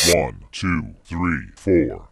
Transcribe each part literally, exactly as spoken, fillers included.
One, two, three, four.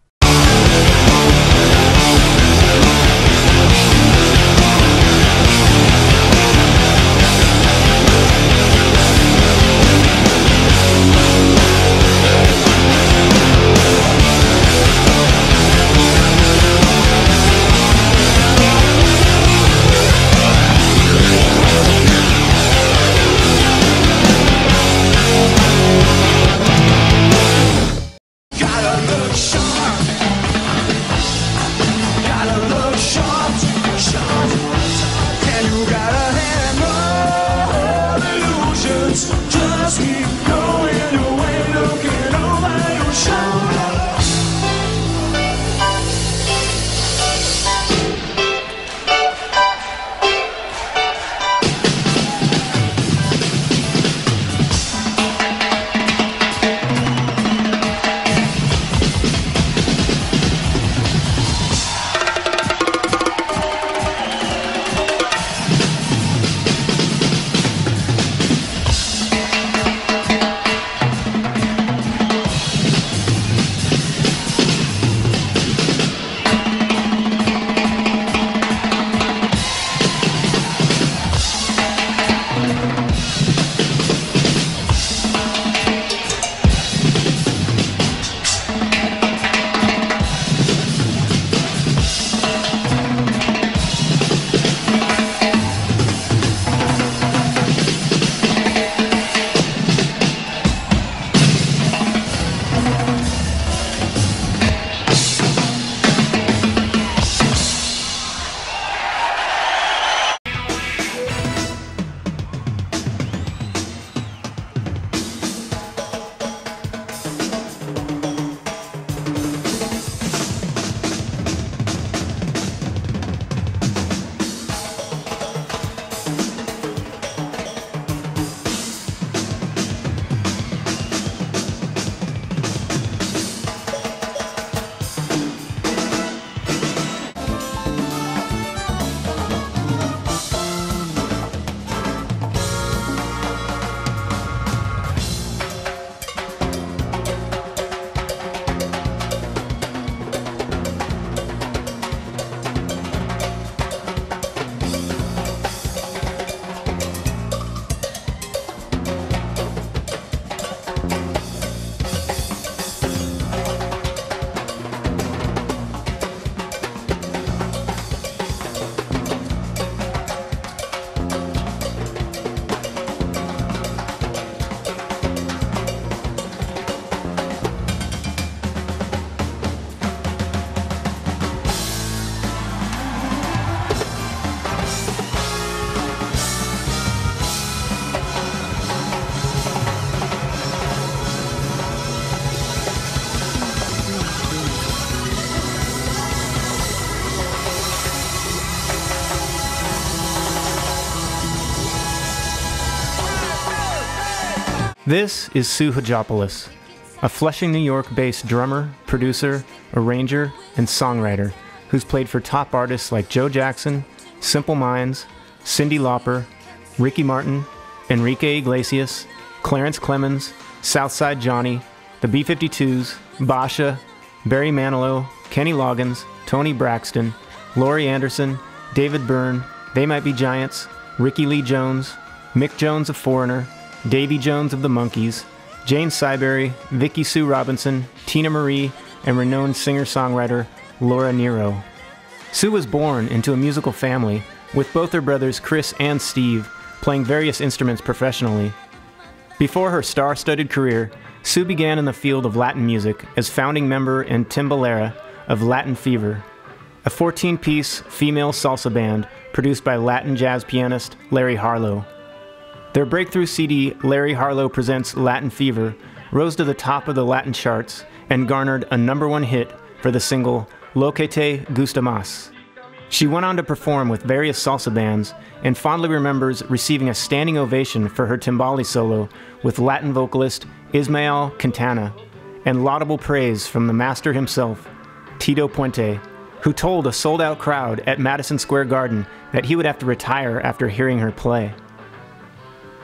This is Sue Hadjopolous, a Flushing, New York-based drummer, producer, arranger, and songwriter who's played for top artists like Joe Jackson, Simple Minds, Cyndi Lauper, Ricky Martin, Enrique Iglesias, Clarence Clemens, Southside Johnny, the B fifty-twos, Basha, Barry Manilow, Kenny Loggins, Tony Braxton, Laurie Anderson, David Byrne, They Might Be Giants, Ricky Lee Jones, Mick Jones of Foreigner, Davy Jones of the Monkees, Jane Siberry, Vicky Sue Robinson, Teena Marie, and renowned singer-songwriter Laura Nyro. Sue was born into a musical family, with both her brothers Chris and Steve playing various instruments professionally. Before her star-studded career, Sue began in the field of Latin music as founding member and timbalera of Latin Fever, a fourteen-piece female salsa band produced by Latin jazz pianist Larry Harlow. Their breakthrough C D, Larry Harlow Presents Latin Fever, rose to the top of the Latin charts and garnered a number one hit for the single Lo Que Te Gusta Más. She went on to perform with various salsa bands and fondly remembers receiving a standing ovation for her timbali solo with Latin vocalist Ismael Quintana and laudable praise from the master himself, Tito Puente, who told a sold-out crowd at Madison Square Garden that he would have to retire after hearing her play.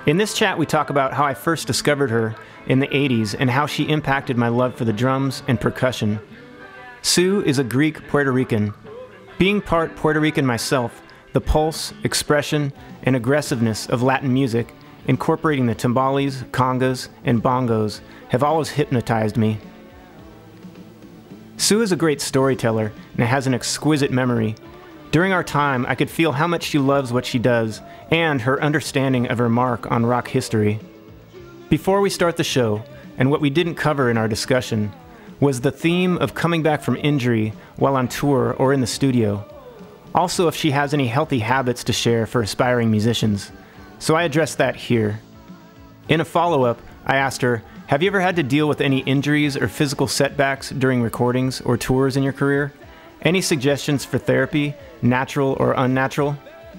In this chat, we talk about how I first discovered her in the eighties and how she impacted my love for the drums and percussion. Sue is a Greek Puerto Rican. Being part Puerto Rican myself, the pulse, expression, and aggressiveness of Latin music, incorporating the timbales, congas, and bongos, have always hypnotized me. Sue is a great storyteller and has an exquisite memory. During our time, I could feel how much she loves what she does and her understanding of her mark on rock history. Before we start the show, and what we didn't cover in our discussion, was the theme of coming back from injury while on tour or in the studio. Also, if she has any healthy habits to share for aspiring musicians. So I addressed that here. In a follow-up, I asked her, have you ever had to deal with any injuries or physical setbacks during recordings or tours in your career? Any suggestions for therapy, natural or unnatural?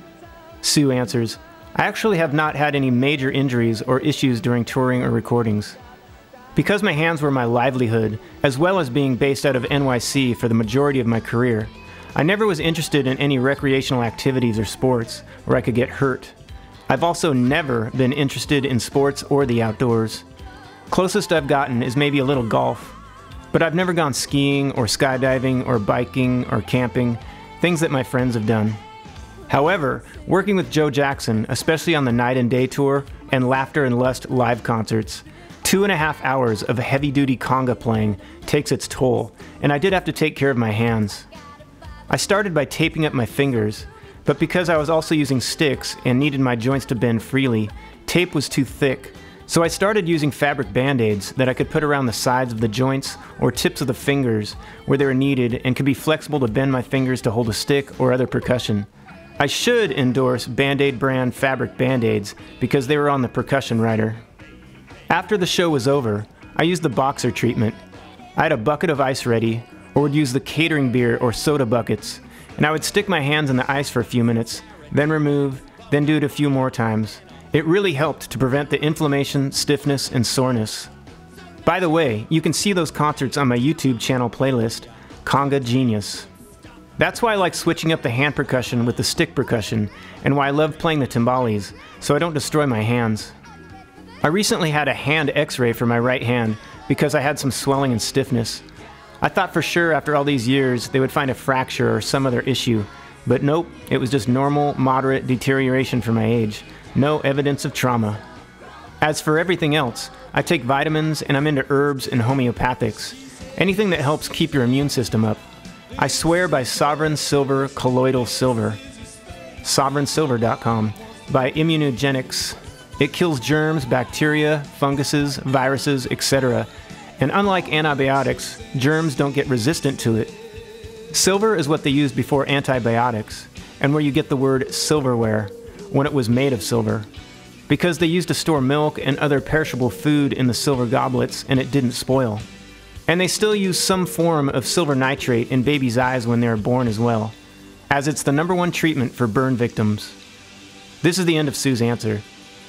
Sue answers, I actually have not had any major injuries or issues during touring or recordings. Because my hands were my livelihood, as well as being based out of N Y C for the majority of my career, I never was interested in any recreational activities or sports where I could get hurt. I've also never been interested in sports or the outdoors. Closest I've gotten is maybe a little golf, but I've never gone skiing or skydiving or biking or camping, things that my friends have done. However, working with Joe Jackson, especially on the Night and Day tour and Laughter and Lust live concerts, two and a half hours of heavy-duty conga playing takes its toll, and I did have to take care of my hands. I started by taping up my fingers, but because I was also using sticks and needed my joints to bend freely, tape was too thick, so I started using fabric band-aids that I could put around the sides of the joints or tips of the fingers where they were needed and could be flexible to bend my fingers to hold a stick or other percussion. I should endorse Band-Aid brand fabric band-aids because they were on the Percussion rider. After the show was over, I used the boxer treatment. I had a bucket of ice ready, or would use the catering beer or soda buckets, and I would stick my hands in the ice for a few minutes, then remove, then do it a few more times. It really helped to prevent the inflammation, stiffness, and soreness. By the way, you can see those concerts on my YouTube channel playlist, Conga Genius. That's why I like switching up the hand percussion with the stick percussion, and why I love playing the timbales, so I don't destroy my hands. I recently had a hand x-ray for my right hand because I had some swelling and stiffness. I thought for sure after all these years they would find a fracture or some other issue, but nope, it was just normal, moderate deterioration for my age. No evidence of trauma. As for everything else, I take vitamins and I'm into herbs and homeopathics. Anything that helps keep your immune system up. I swear by Sovereign Silver Colloidal Silver, sovereign silver dot com, by Immunogenics. It kills germs, bacteria, funguses, viruses, et cetera. And unlike antibiotics, germs don't get resistant to it. Silver is what they used before antibiotics, and where you get the word silverware, when it was made of silver. Because they used to store milk and other perishable food in the silver goblets and it didn't spoil. And they still use some form of silver nitrate in babies' eyes when they are born as well, as it's the number one treatment for burn victims. This is the end of Sue's answer.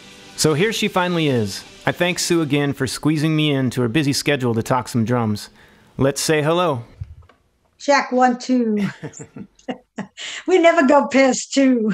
So here she finally is. I thank Sue again for squeezing me into her busy schedule to talk some drums. Let's say hello. Check one, two. We never go past two.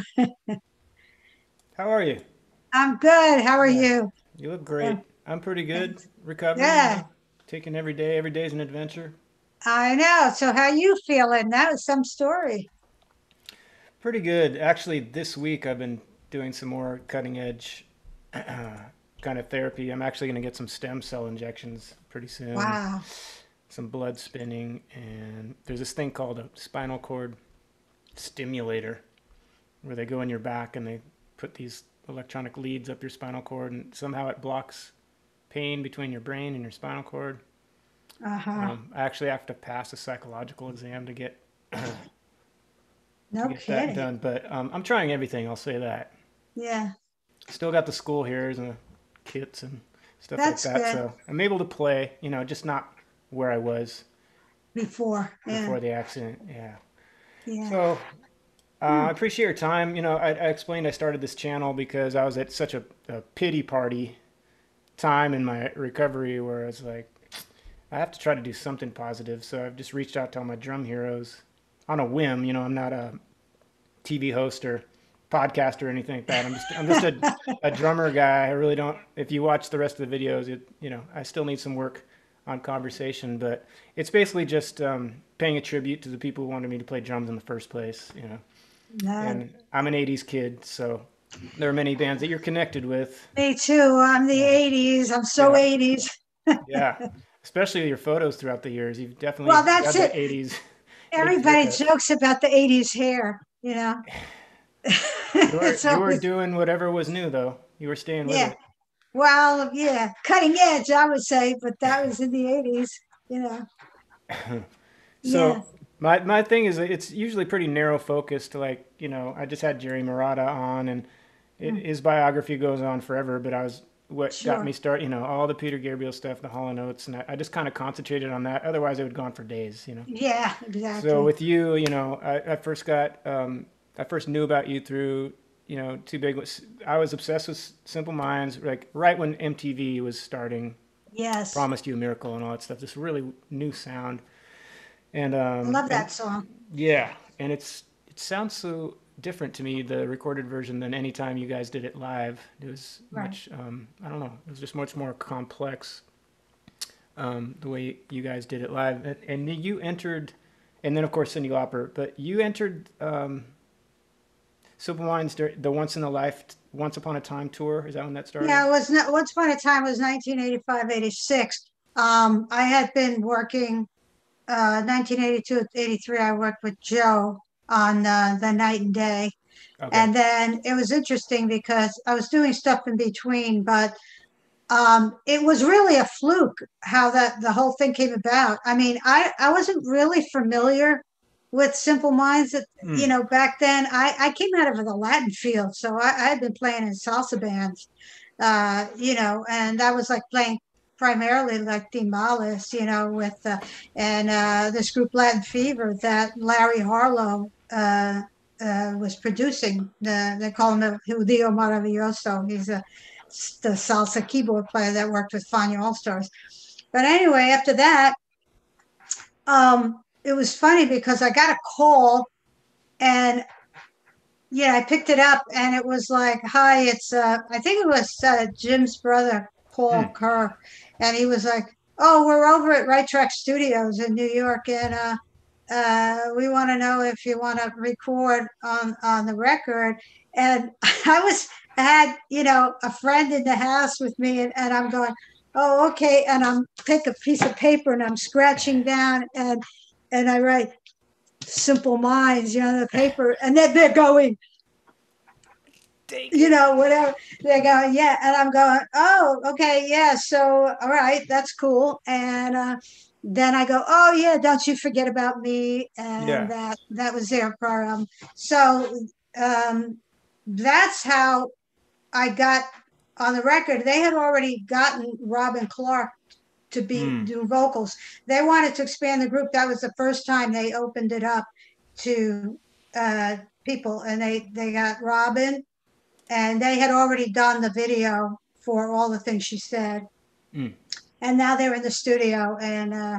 How are you? I'm good. How are you? You look great. I'm pretty good. Recovering. Yeah. You know, taking every day. Every day is an adventure. I know. So how you feeling? That was some story. Pretty good. Actually, this week I've been doing some more cutting edge kind of therapy. I'm actually going to get some stem cell injections pretty soon. Wow. Some blood spinning, and there's this thing called a spinal cord stimulator where they go in your back and they put these electronic leads up your spinal cord, and somehow it blocks pain between your brain and your spinal cord. Uh-huh. Um, I actually have to pass a psychological exam to get, no to get kidding. that done, but um, I'm trying everything, I'll say that. Yeah. Still got the school here and the kits and stuff That's like that, good. so I'm able to play, you know, just not where I was Before. Yeah. before the accident. Yeah. Yeah. So uh, I appreciate your time. You know, I, I explained I started this channel because I was at such a, a pity party time in my recovery where I was like, I have to try to do something positive. So I've just reached out to all my drum heroes on a whim. You know, I'm not a T V host or podcast or anything like that. I'm just I'm just a, a drummer guy. I really don't. If you watch the rest of the videos, it, you know, I still need some work on conversation, but it's basically just um, paying a tribute to the people who wanted me to play drums in the first place. You know, Nice. and I'm an eighties kid, so there are many bands that you're connected with. Me too. I'm the eighties. I'm so Yeah. eighties. Yeah, especially your photos throughout the years. You've definitely Well, got that's the it. eighties. Everybody jokes about the eighties hair, you know. You were It's you were always, doing whatever was new though. You were staying with yeah. it. Well, yeah, cutting edge, I would say, but that was in the eighties, you know. Yeah. So my my thing is that it's usually pretty narrow focused. Like, you know, I just had Jerry Murata on, and it, Mm, his biography goes on forever. But I was what got me sure. started. You know, all the Peter Gabriel stuff, the Hall and Oates, and I, I just kind of concentrated on that. Otherwise, it would go on for days. You know. Yeah, So exactly. with you, you know, I, I first got um, I first knew about you through, you know, Too Big. Was I was obsessed with Simple Minds, like right when M T V was starting, Yes. Promised You a Miracle and all that stuff. This really new sound. And I um love and that song. yeah, and it's it sounds so different to me, the recorded version, than any time you guys did it live. It was Right. much um I don't know, it was just much more complex, um the way you guys did it live. And, and you entered, and then of course Cyndi Lauper, but you entered um Simple Minds dur- the Once in a Life Once Upon a Time tour. Is that when that Yeah, started? it was not, once upon a time was nineteen eighty-five, eighty-six. Um, I had been working uh nineteen eighty-two, eighty-three, I worked with Joe on uh, the Night and Day. Okay. And then it was interesting because I was doing stuff in between, but um, it was really a fluke how that the whole thing came about. I mean, I, I wasn't really familiar with Simple Minds. That, you Mm. know, back then I, I came out of the Latin field, so I, I had been playing in salsa bands, uh, you know, and I was like playing primarily like timbales, you know, with uh, and uh, this group Latin Fever that Larry Harlow uh, uh, was producing. The, they call him the Judío Maravilloso. He's a the salsa keyboard player that worked with Fania All Stars. But anyway, after that, um, it was funny because I got a call and yeah, I picked it up and it was like, "Hi, it's uh, I think it was uh, Jim's brother, Paul Mm. Kerr," and he was like, "Oh, we're over at Right Track Studios in New York, and uh, uh, we want to know if you want to record on on the record." And I was I had you know a friend in the house with me, and, and I'm going, "Oh, okay," and I'm take a piece of paper and I'm scratching down and and I write Simple Minds, you know, the paper, and then they're going, Take you it. know, whatever. They're going, yeah. And I'm going, oh, okay, yeah. So, all right, that's cool. And uh, then I go, oh, yeah, don't you forget about me. And Yeah. that that was their program. So um, that's how I got on the record. They had already gotten Robin Clark to be Mm. do vocals. They wanted to expand the group. That was the first time they opened it up to uh, people, and they they got Robin, and they had already done the video for All the Things She Said, Mm. and now they're in the studio. And uh,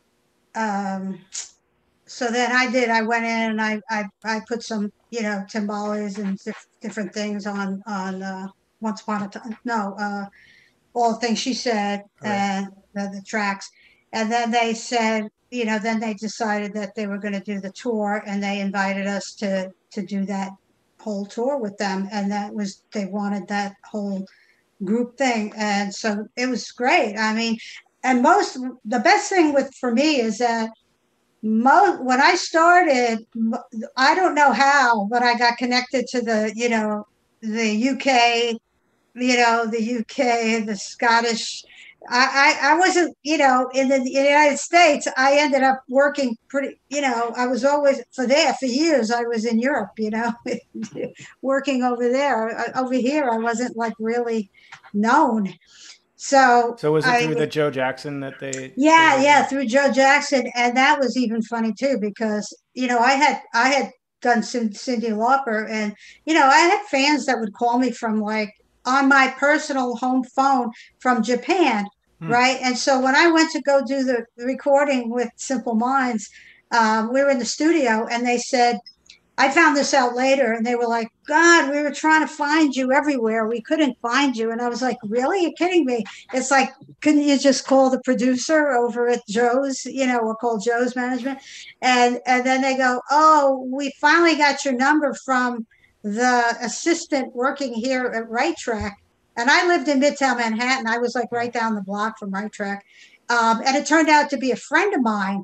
um, so then I did. I went in and I I, I put some you know timbales and dif- different things on on uh, Once Upon a Time. No, uh, All the Things She Said Okay. and the, the tracks. And then they said, you know, then they decided that they were going to do the tour, and they invited us to to do that whole tour with them. And that was they wanted that whole group thing, and so it was great. I mean, and most the best thing with for me is that most when I started, I don't know how, but I got connected to the you know the U K you know, the U K, the Scottish. I, I, I wasn't, you know, in the, in the United States. I ended up working pretty, you know, I was always for there for years. I was in Europe, you know, working over there. Over here, I wasn't like really known. So So was it I, through the Joe Jackson that they they yeah, heard yeah, you? through Joe Jackson, and that was even funny too because you know I had I had done Cyn- Cyndi Lauper, and you know I had fans that would call me from like on my personal home phone from Japan, Hmm. right? And so when I went to go do the recording with Simple Minds, um, we were in the studio, and they said, I found this out later, and they were like, God, we were trying to find you everywhere. We couldn't find you. And I was like, really? You're kidding me. It's like, couldn't you just call the producer over at Joe's, you know, or call Joe's management? And and then they go, oh, we finally got your number from the assistant working here at Right Track. And I lived in Midtown Manhattan. I was like right down the block from Right Track. Um, and it turned out to be a friend of mine,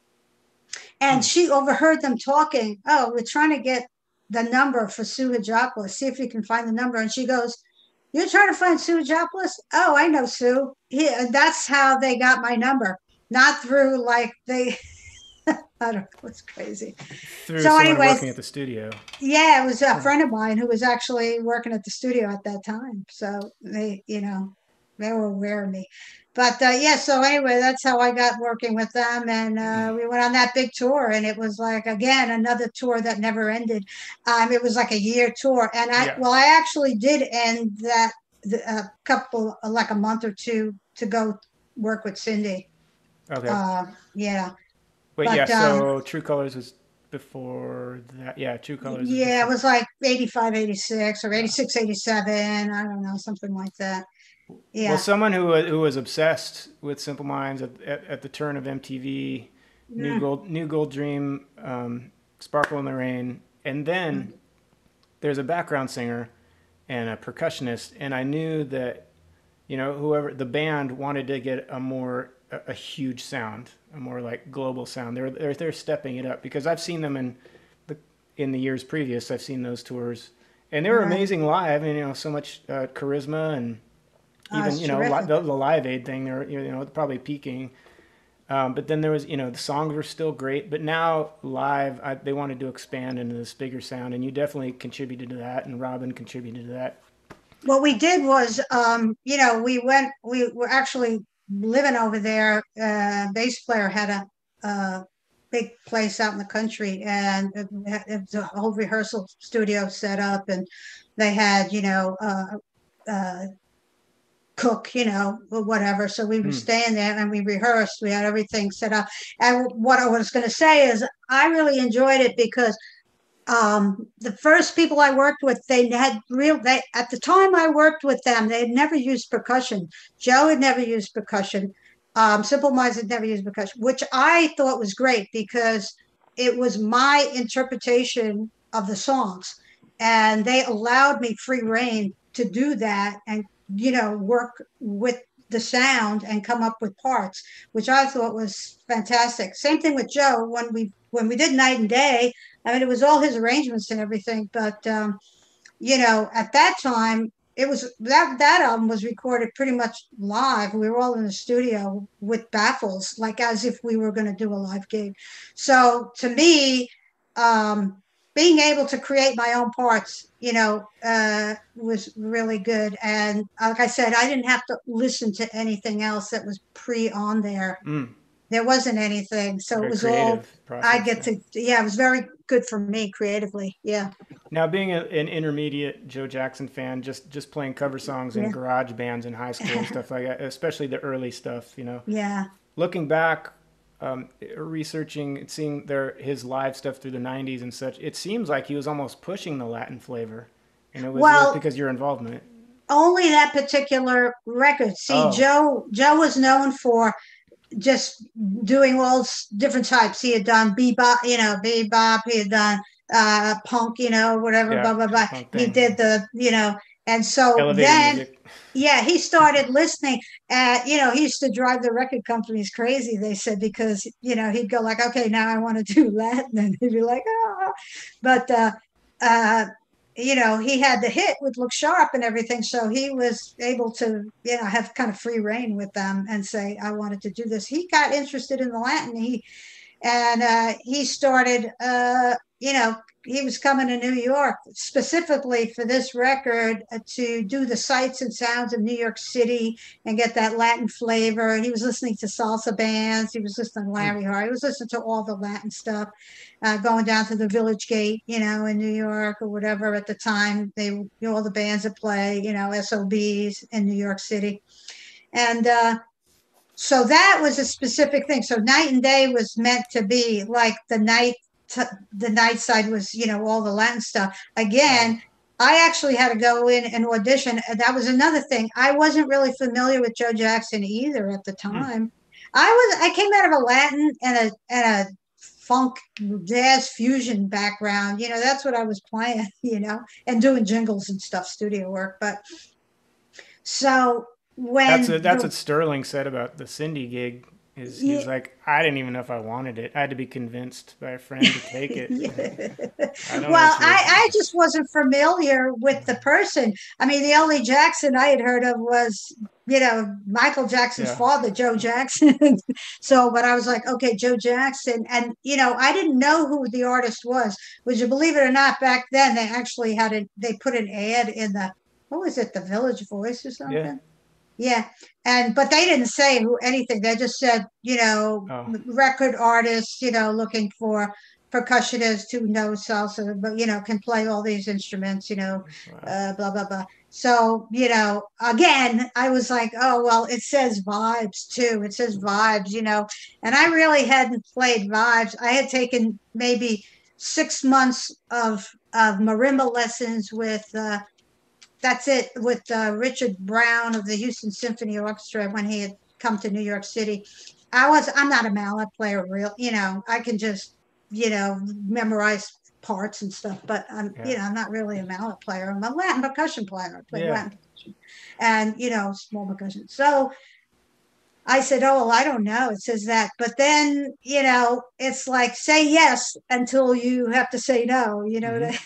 and she overheard them talking. Oh, we're trying to get the number for Sue Hadjopolous. See if you can find the number. And she goes, you're trying to find Sue Hadjopolous? Oh, I know Sue. He, that's how they got my number. Not through like they, I don't know, it's crazy. Through so someone anyways, working at the studio. Yeah, it was a friend of mine who was actually working at the studio at that time. So they, you know, they were aware of me. But uh, yeah, so anyway, that's how I got working with them. And uh, we went on that big tour, and it was like, again, another tour that never ended. Um, it was like a year tour. And I, Yeah. well, I actually did end that a couple, like a month or two to go work with Cyndi. Okay. Uh, yeah. Wait, but, yeah, so um, True Colors was before that. Yeah, True Colors was Yeah, it before. was like eighty-five, eighty-six or eighty-six, eighty-seven. I don't know, something like that. Well, Yeah. someone who wa- who was obsessed with Simple Minds at, at, at the turn of M T V, New Mm. Gold, New Gold Dream, um, Sparkle in the Rain, and then there's a background singer and a percussionist, and I knew that, you know, whoever the band wanted to get a more a, a huge sound, a more like global sound. They're they're they're stepping it up because I've seen them in the in the years previous. I've seen those tours, and they were Right. amazing live, and you know, so much uh, charisma and Oh, even it's you know li- terrific. the, the Live Aid thing. They're you know probably peaking. Um, but then there was, you know, the songs were still great, but now live, I, they wanted to expand into this bigger sound, and you definitely contributed to that, and Robin contributed to that. What we did was, um, you know, we went, we were actually living over there. Uh, bass player had a, a big place out in the country, and it, it was a whole rehearsal studio set up, and they had, you know, uh, uh, cook, you know, or whatever. So we were Mm. staying there and we rehearsed. We had everything set up. And what I was going to say is, I really enjoyed it because um, the first people I worked with, they had real, they, at the time I worked with them, they had never used percussion. Joe had never used percussion. Um, Simple Minds had never used percussion, which I thought was great because it was my interpretation of the songs. And they allowed me free reign to do that and, you know, work with the sound and come up with parts, which I thought was fantastic. Same thing with Joe when we when we did Night and Day. I mean, it was all his arrangements and everything, but um, you know, at that time, it was that that album was recorded pretty much live. We were all in the studio with baffles, like as if we were going to do a live gig. So to me, um, being able to create my own parts, you know, uh, was really good. And like I said, I didn't have to listen to anything else that was pre on there. Mm. There wasn't anything, so it Very was all creative I process get there. to. Yeah, it was very good for me creatively. Yeah, Now, being a, an intermediate Joe Jackson fan, just just playing cover songs in yeah, garage bands in high school and stuff like that, especially the early stuff, you know. yeah. Looking back, um, researching and seeing their his live stuff through the nineties and such, it seems like he was almost pushing the Latin flavor, and it was it was Well, because your involvement. only that particular record. See, Oh, Joe Joe was known for just doing all different types. He had done bebop, you know, bebop. He had done uh, punk, you know, whatever, yeah, blah blah the blah. punk He thing, did the, you know, and so elevator then, music. yeah, he started listening. At, you know, he used to drive the record companies crazy. They said because you know he'd go like, okay, now I want to do Latin, and he'd be like, ah, but uh, uh, you know, he had the hit with Look Sharp and everything. So he was able to, you know, have kind of free reign with them and say, I wanted to do this. He got interested in the Latin. He and uh, he started, uh, you know, he was coming to New York specifically for this record uh, to do the sights and sounds of New York City and get that Latin flavor. He was listening to salsa bands. He was listening to Mm. Larry Hart. He was listening to all the Latin stuff, uh, going down to the Village Gate, you know, in New York or whatever at the time. They, you know, all the bands that play, you know, S O Bs in New York City. And uh, so that was a specific thing. So Night and Day was meant to be like the night t- the night side was, you know, all the Latin stuff. Again, I actually had to go in and audition. That was another thing. I wasn't really familiar with Joe Jackson either at the time. Hmm. I was I came out of a Latin and a and a funk jazz fusion background. You know, that's what I was playing, you know, and doing jingles and stuff, studio work. But so when that's a, that's the, what Sterling said about the Cyndi gig. Is he was yeah. like, I didn't even know if I wanted it. I had to be convinced by a friend to take it. yeah. I well, I, I just wasn't familiar with the person. I mean, the only Jackson I had heard of was, you know, Michael Jackson's yeah. father, Joe Jackson. So, but I was like, okay, Joe Jackson. And, you know, I didn't know who the artist was. Would you believe it or not, back then they actually had a, they put an ad in the, what was it, the Village Voice or something? Yeah. Yeah. And, but they didn't say who anything. They just said, you know, oh. record artists, you know, looking for percussionists who know salsa, but, you know, can play all these instruments, you know, wow. uh, blah, blah, blah. So, you know, again, I was like, oh, well, it says vibes too. It says vibes, you know, and I really hadn't played vibes. I had taken maybe six months of, of marimba lessons with, uh, that's it, with uh, Richard Brown of the Houston Symphony Orchestra when he had come to New York City. I was, I'm not a mallet player, real, you know, I can just, you know, memorize parts and stuff, but I'm, yeah. you know, I'm not really a mallet player. I'm a Latin percussion player. I play yeah. Latin percussion and, you know, small percussion. So I said, oh, well, I don't know. It says that. But then, you know, it's like, say yes until you have to say no, you know mm-hmm. what I mean?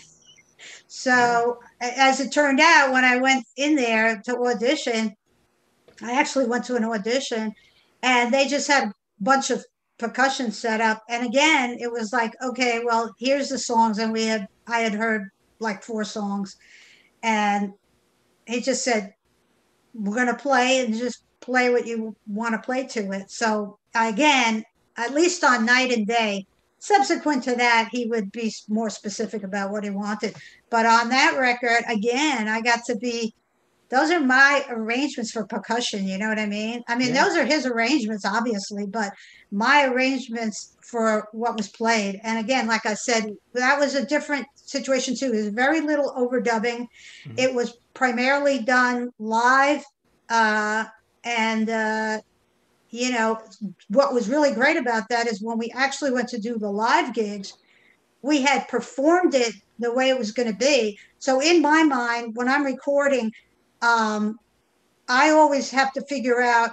So as it turned out, when I went in there to audition, I actually went to an audition and they just had a bunch of percussion set up. And again, it was like, okay, well, here's the songs. And we had, I had heard like four songs and he just said, we're going to play and just play what you want to play to it. So again, at least on night and day, subsequent to that, he would be more specific about what he wanted. But on that record, again, I got to be, those are my arrangements for percussion. You know what I mean? I mean, yeah. those are his arrangements, obviously, but my arrangements for what was played. And again, like I said, that was a different situation too. There's very little overdubbing. Mm-hmm. It was primarily done live. Uh, and, uh, you know, what was really great about that is when we actually went to do the live gigs, we had performed it the way it was going to be. So in my mind, when I'm recording, um, I always have to figure out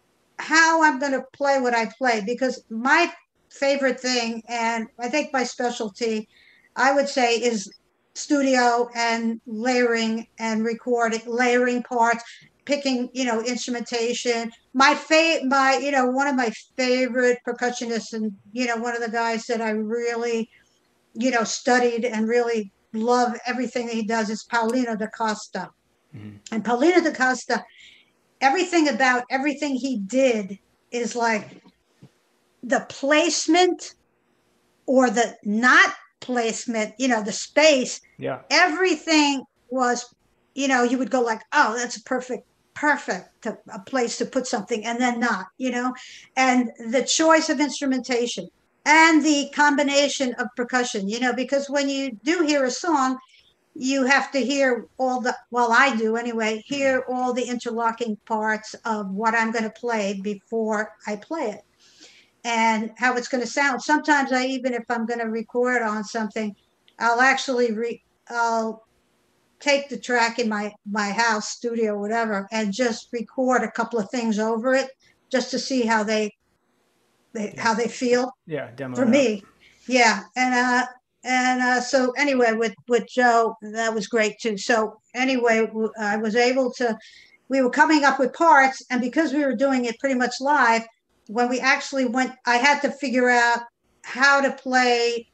how I'm going to play what I play, because my favorite thing, and I think my specialty, I would say, is studio and layering and recording, layering parts, picking, you know, instrumentation. My fa- my, you know, one of my favorite percussionists, and, you know, one of the guys that I really, you know, studied and really love everything that he does is Paulino da Costa. Mm-hmm. And Paulino da Costa, everything about everything he did is like the placement or the not placement, you know, the space. Yeah. Everything was, you know, you would go like, oh, that's a perfect, perfect to, a place to put something, and then not, you know, and the choice of instrumentation and the combination of percussion, you know, because when you do hear a song, you have to hear all the, well, I do anyway, hear all the interlocking parts of what I'm going to play before I play it and how it's going to sound. Sometimes I, even if I'm going to record on something, I'll actually re, I'll take the track in my, my house, studio, whatever, and just record a couple of things over it just to see how they, they yeah. how they feel. Yeah, demo for me. Yeah. And, uh, And uh, so anyway, with, with Joe, that was great too. So anyway, I was able to, we were coming up with parts, and because we were doing it pretty much live, when we actually went, I had to figure out how to play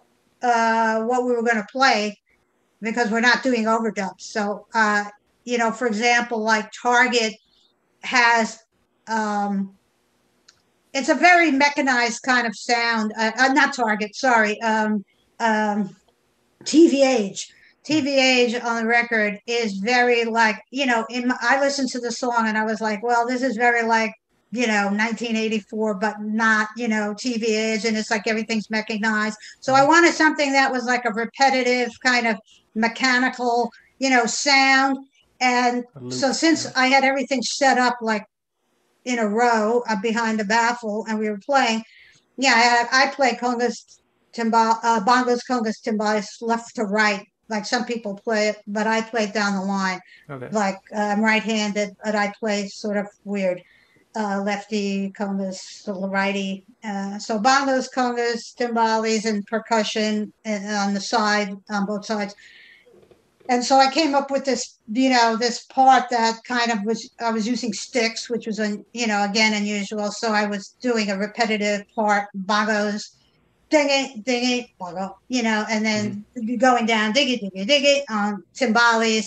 uh, what we were going to play, because we're not doing overdubs. So, uh, you know, for example, like Target has, um, it's a very mechanized kind of sound. Uh, uh, not Target, sorry. Um, Um, T V Age. T V Age on the record is very like, you know, in my, I listened to the song and I was like, well, this is very like you know, nineteen eighty-four, but not, you know, T V age, and it's like everything's mechanized. So I Mhm. wanted something that was like a repetitive kind of mechanical, you know, sound. And A so loop. since Yeah. I had everything set up like in a row uh, behind the baffle and we were playing, yeah, I, I play congas, timbal, uh, bongos, congas, timbales left to right, like some people play it, but I play it down the line. Okay. Like uh, I'm right-handed, but I play sort of weird, uh, lefty, congas, righty. Uh, so bongos, congas, timbales, and percussion and, on the side, on both sides. And so I came up with this, you know, this part that kind of was, I was using sticks, which was, un, you know, again, unusual. So I was doing a repetitive part, bongos, ding it, ding it, bongo, you know, and Hmm. then going down, dig it, dig it, dig it on timbales,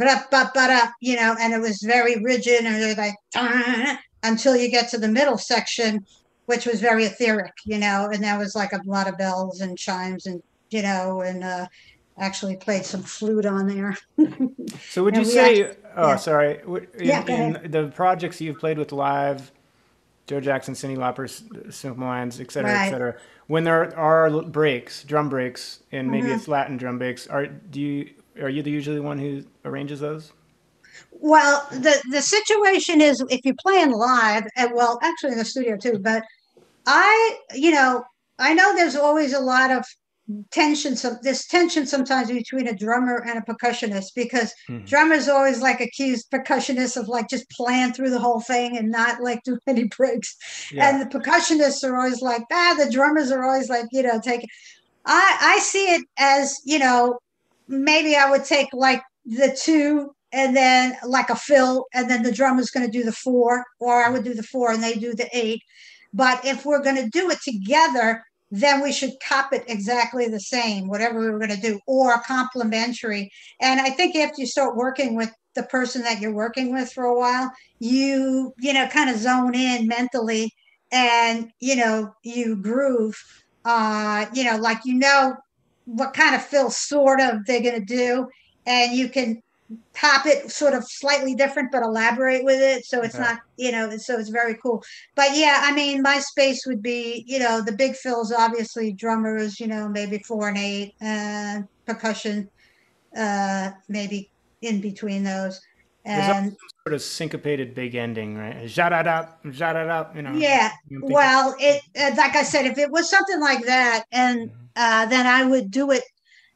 you know, and it was very rigid and it was like, until you get to the middle section, which was very etheric, you know, and that was like a lot of bells and chimes and, you know, and, uh, actually played some flute on there. So would you And we actually, say? Oh, yeah, sorry. w- In yeah, go ahead. in the projects you've played with live, Joe Jackson, Cyndi Lauper, S- Simple Minds, et cetera, et Right. cetera. When there are l- breaks, drum breaks, and maybe Mhm. it's Latin drum breaks, are do you are you the usually one who arranges those? Well, the the situation is if you're playing live, and well, actually in the studio too, but I, you know, I know there's always a lot of tension. Some There's tension sometimes between a drummer and a percussionist because Hmm. drummers always like accuse percussionists of like just playing through the whole thing and not like do any breaks, and Yeah. the percussionists are always like, ah, the drummers are always like, you know, taking. I I see it as, you know, maybe I would take like the two and then like a fill, and then the drummer's going to do the four, or I would do the four and they do the eight. But if we're going to do it together, then we should cop it exactly the same, whatever we were going to do, or complementary. And I think after you start working with the person that you're working with for a while, you, you know, kind of zone in mentally and, you know, you groove, uh, you know, like, you know, what kind of fill sort of they're going to do. And you can top it sort of slightly different, but elaborate with it. So it's Okay. not, you know, so it's very cool. But yeah, I mean, my space would be, you know, the big fills, obviously drummers, you know, maybe four and eight, and percussion, uh, maybe in between those. There's always And some sort of syncopated big ending, right? Shout it out, shout it out. You know, yeah, I'm thinking. well, it, uh, like I said, if it was something like that, and uh, then I would do it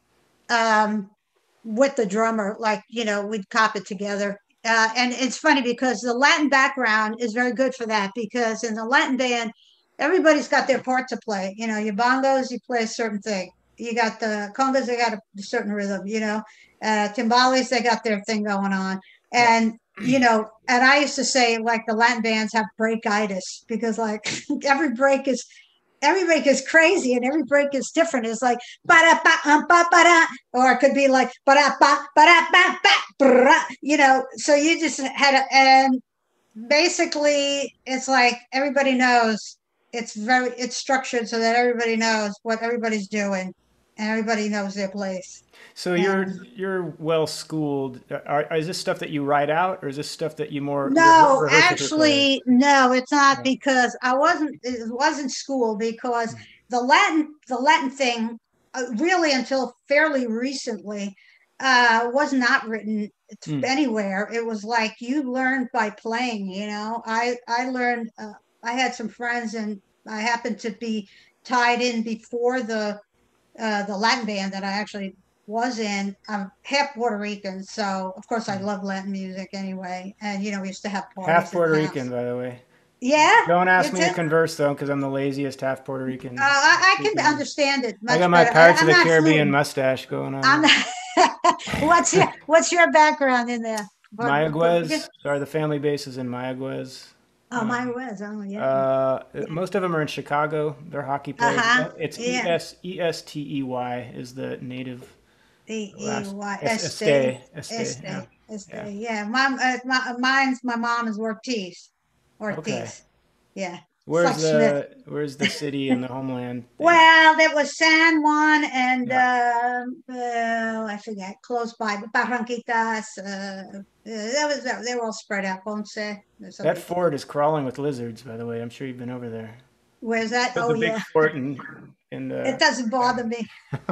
um, with the drummer, like, you know, we'd cop it together. Uh, and it's funny because the Latin background is very good for that because in the Latin band, everybody's got their part to play. You know, your bongos, you play a certain thing. You got the congas, they got a certain rhythm, you know. Uh, timbales, they got their thing going on. Yeah. And, you know, and I used to say like the Latin bands have breakitis because like every break is every break is crazy and every break is different. It's like ba ba um, ba ba or it could be like ba ba ba ba ba, you know. So you just had a, and basically it's like everybody knows it's very it's structured so that everybody knows what everybody's doing and everybody knows their place. So you're And you're well schooled. Are, is this stuff that you write out, or is this stuff that you more rehe no, rehearse with your players? actually, no, it's not Yeah. because I wasn't. It wasn't school because the Latin, the Latin thing, uh, really until fairly recently, uh, was not written Mm. anywhere. It was like you learned by playing. You know, I I learned. Uh, I had some friends, and I happened to be tied in before the uh, the Latin band that I actually was in. I'm half Puerto Rican, so of course I love Latin music anyway. And you know, we used to have Half parties at Puerto the Rican, house. by the way. Yeah, Don't ask it's me to it. converse though, because I'm the laziest half Puerto Uh, Rican I, I can speaking. understand it I got much my better. I, Pirates of I'm the not Caribbean fluent. mustache going I'm on. not. what's your What's your background in there? Puerto, Puerto Rican? Mayaguez, or the family base is in Mayaguez. Oh, my was. Oh, yeah, Uh, yeah. most of them are in Chicago. They're hockey Uh players. huh. It's E Yeah. S E S T E Y is the native E E last. Y Es- Este Este, Este, yeah, Este yeah. Este. Yeah, mom. Uh, my, mine's my mom is Ortiz. Okay. Ortiz. Yeah. Where's like Smith. the where's the city and the homeland thing? Well, there was San Juan and Yeah. uh, uh, I forget, close by, but Barranquitas. Uh, uh, that was they were all spread out. Ponce. There's That somebody. fort is crawling with lizards, by the way. I'm sure you've been over there. Where's that? But Oh the big yeah, fort in in it the doesn't bother me.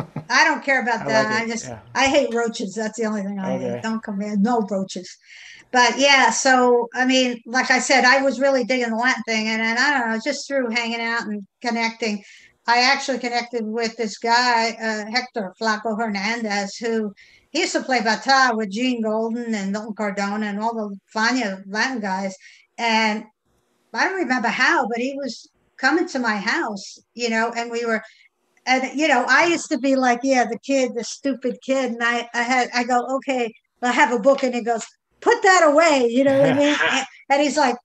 I don't care about I like that. I it. just Yeah. I hate roaches. That's the only thing I hate. Okay. Don't come here. No roaches. But yeah, so I mean, like I said, I was really digging the Latin thing, and, and I don't know, just through hanging out and connecting, I actually connected with this guy, uh, Hector Flaco Hernandez, who he used to play bata with Gene Golden and Milton Cardona and all the Fania Latin guys. And I don't remember how, but he was coming to my house, you know, and we were and you know, I used to be like, yeah, the kid, the stupid kid, and I, I had, I go, okay, I have a book, and he goes, put that away, you know what I mean? And, and he's like,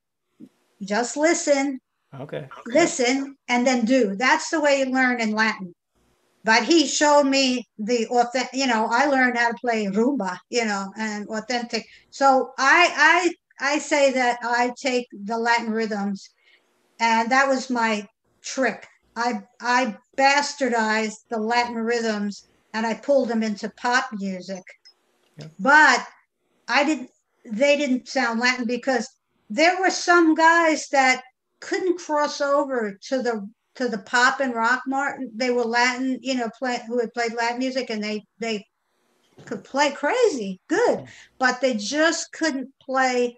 just listen, Okay. Yep. listen, and then do. That's the way you learn in Latin. But he showed me the authentic, you know, I learned how to play rumba, you know, and authentic. So I, I, I say that I take the Latin rhythms, and that was my trick. I I bastardized the Latin rhythms and I pulled them into pop music. Yep. But I didn't they didn't sound Latin because there were some guys that couldn't cross over to the to the pop and rock martin. They were Latin, you know, play who had played Latin music, and they they could play crazy good, but they just couldn't play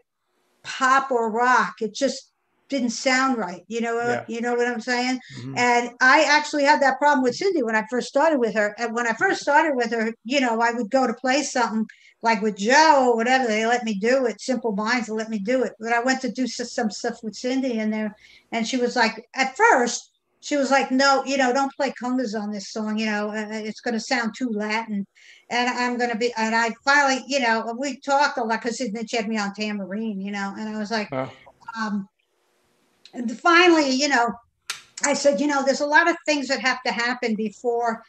pop or rock. It just didn't sound right. You know, Yeah. you know what I'm saying? Hmm. And I actually had that problem with Cyndi when I first started with her. And when I first started with her, you know, I would go to play something like with Joe or whatever. They let me do it. Simple Minds, they let me do it. But I went to do some stuff with Cyndi in there, and she was like, at first, she was like, no, you know, don't play congas on this song. You know, uh, it's going to sound too Latin. And I'm going to be, and I finally, you know, we talked a lot because then she had me on tambourine, you know, and I was like, Oh, um, and finally, you know, I said, you know, there's a lot of things that have to happen before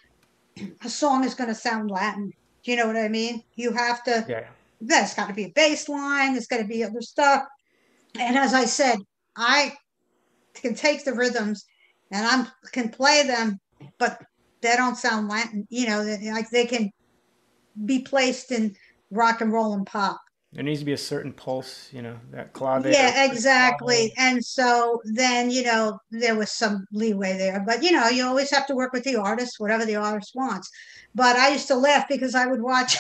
a song is going to sound Latin. Do you know what I mean? You have to, yeah. there's got to be a bass line, there's got to be other stuff. And as I said, I can take the rhythms and I can play them, but they don't sound Latin. You know, like they can be placed in rock and roll and pop. There needs to be a certain pulse, you know, that clave or Yeah, clave. exactly. And so then, you know, there was some leeway there. But, you know, you always have to work with the artist, whatever the artist wants. But I used to laugh because I would watch,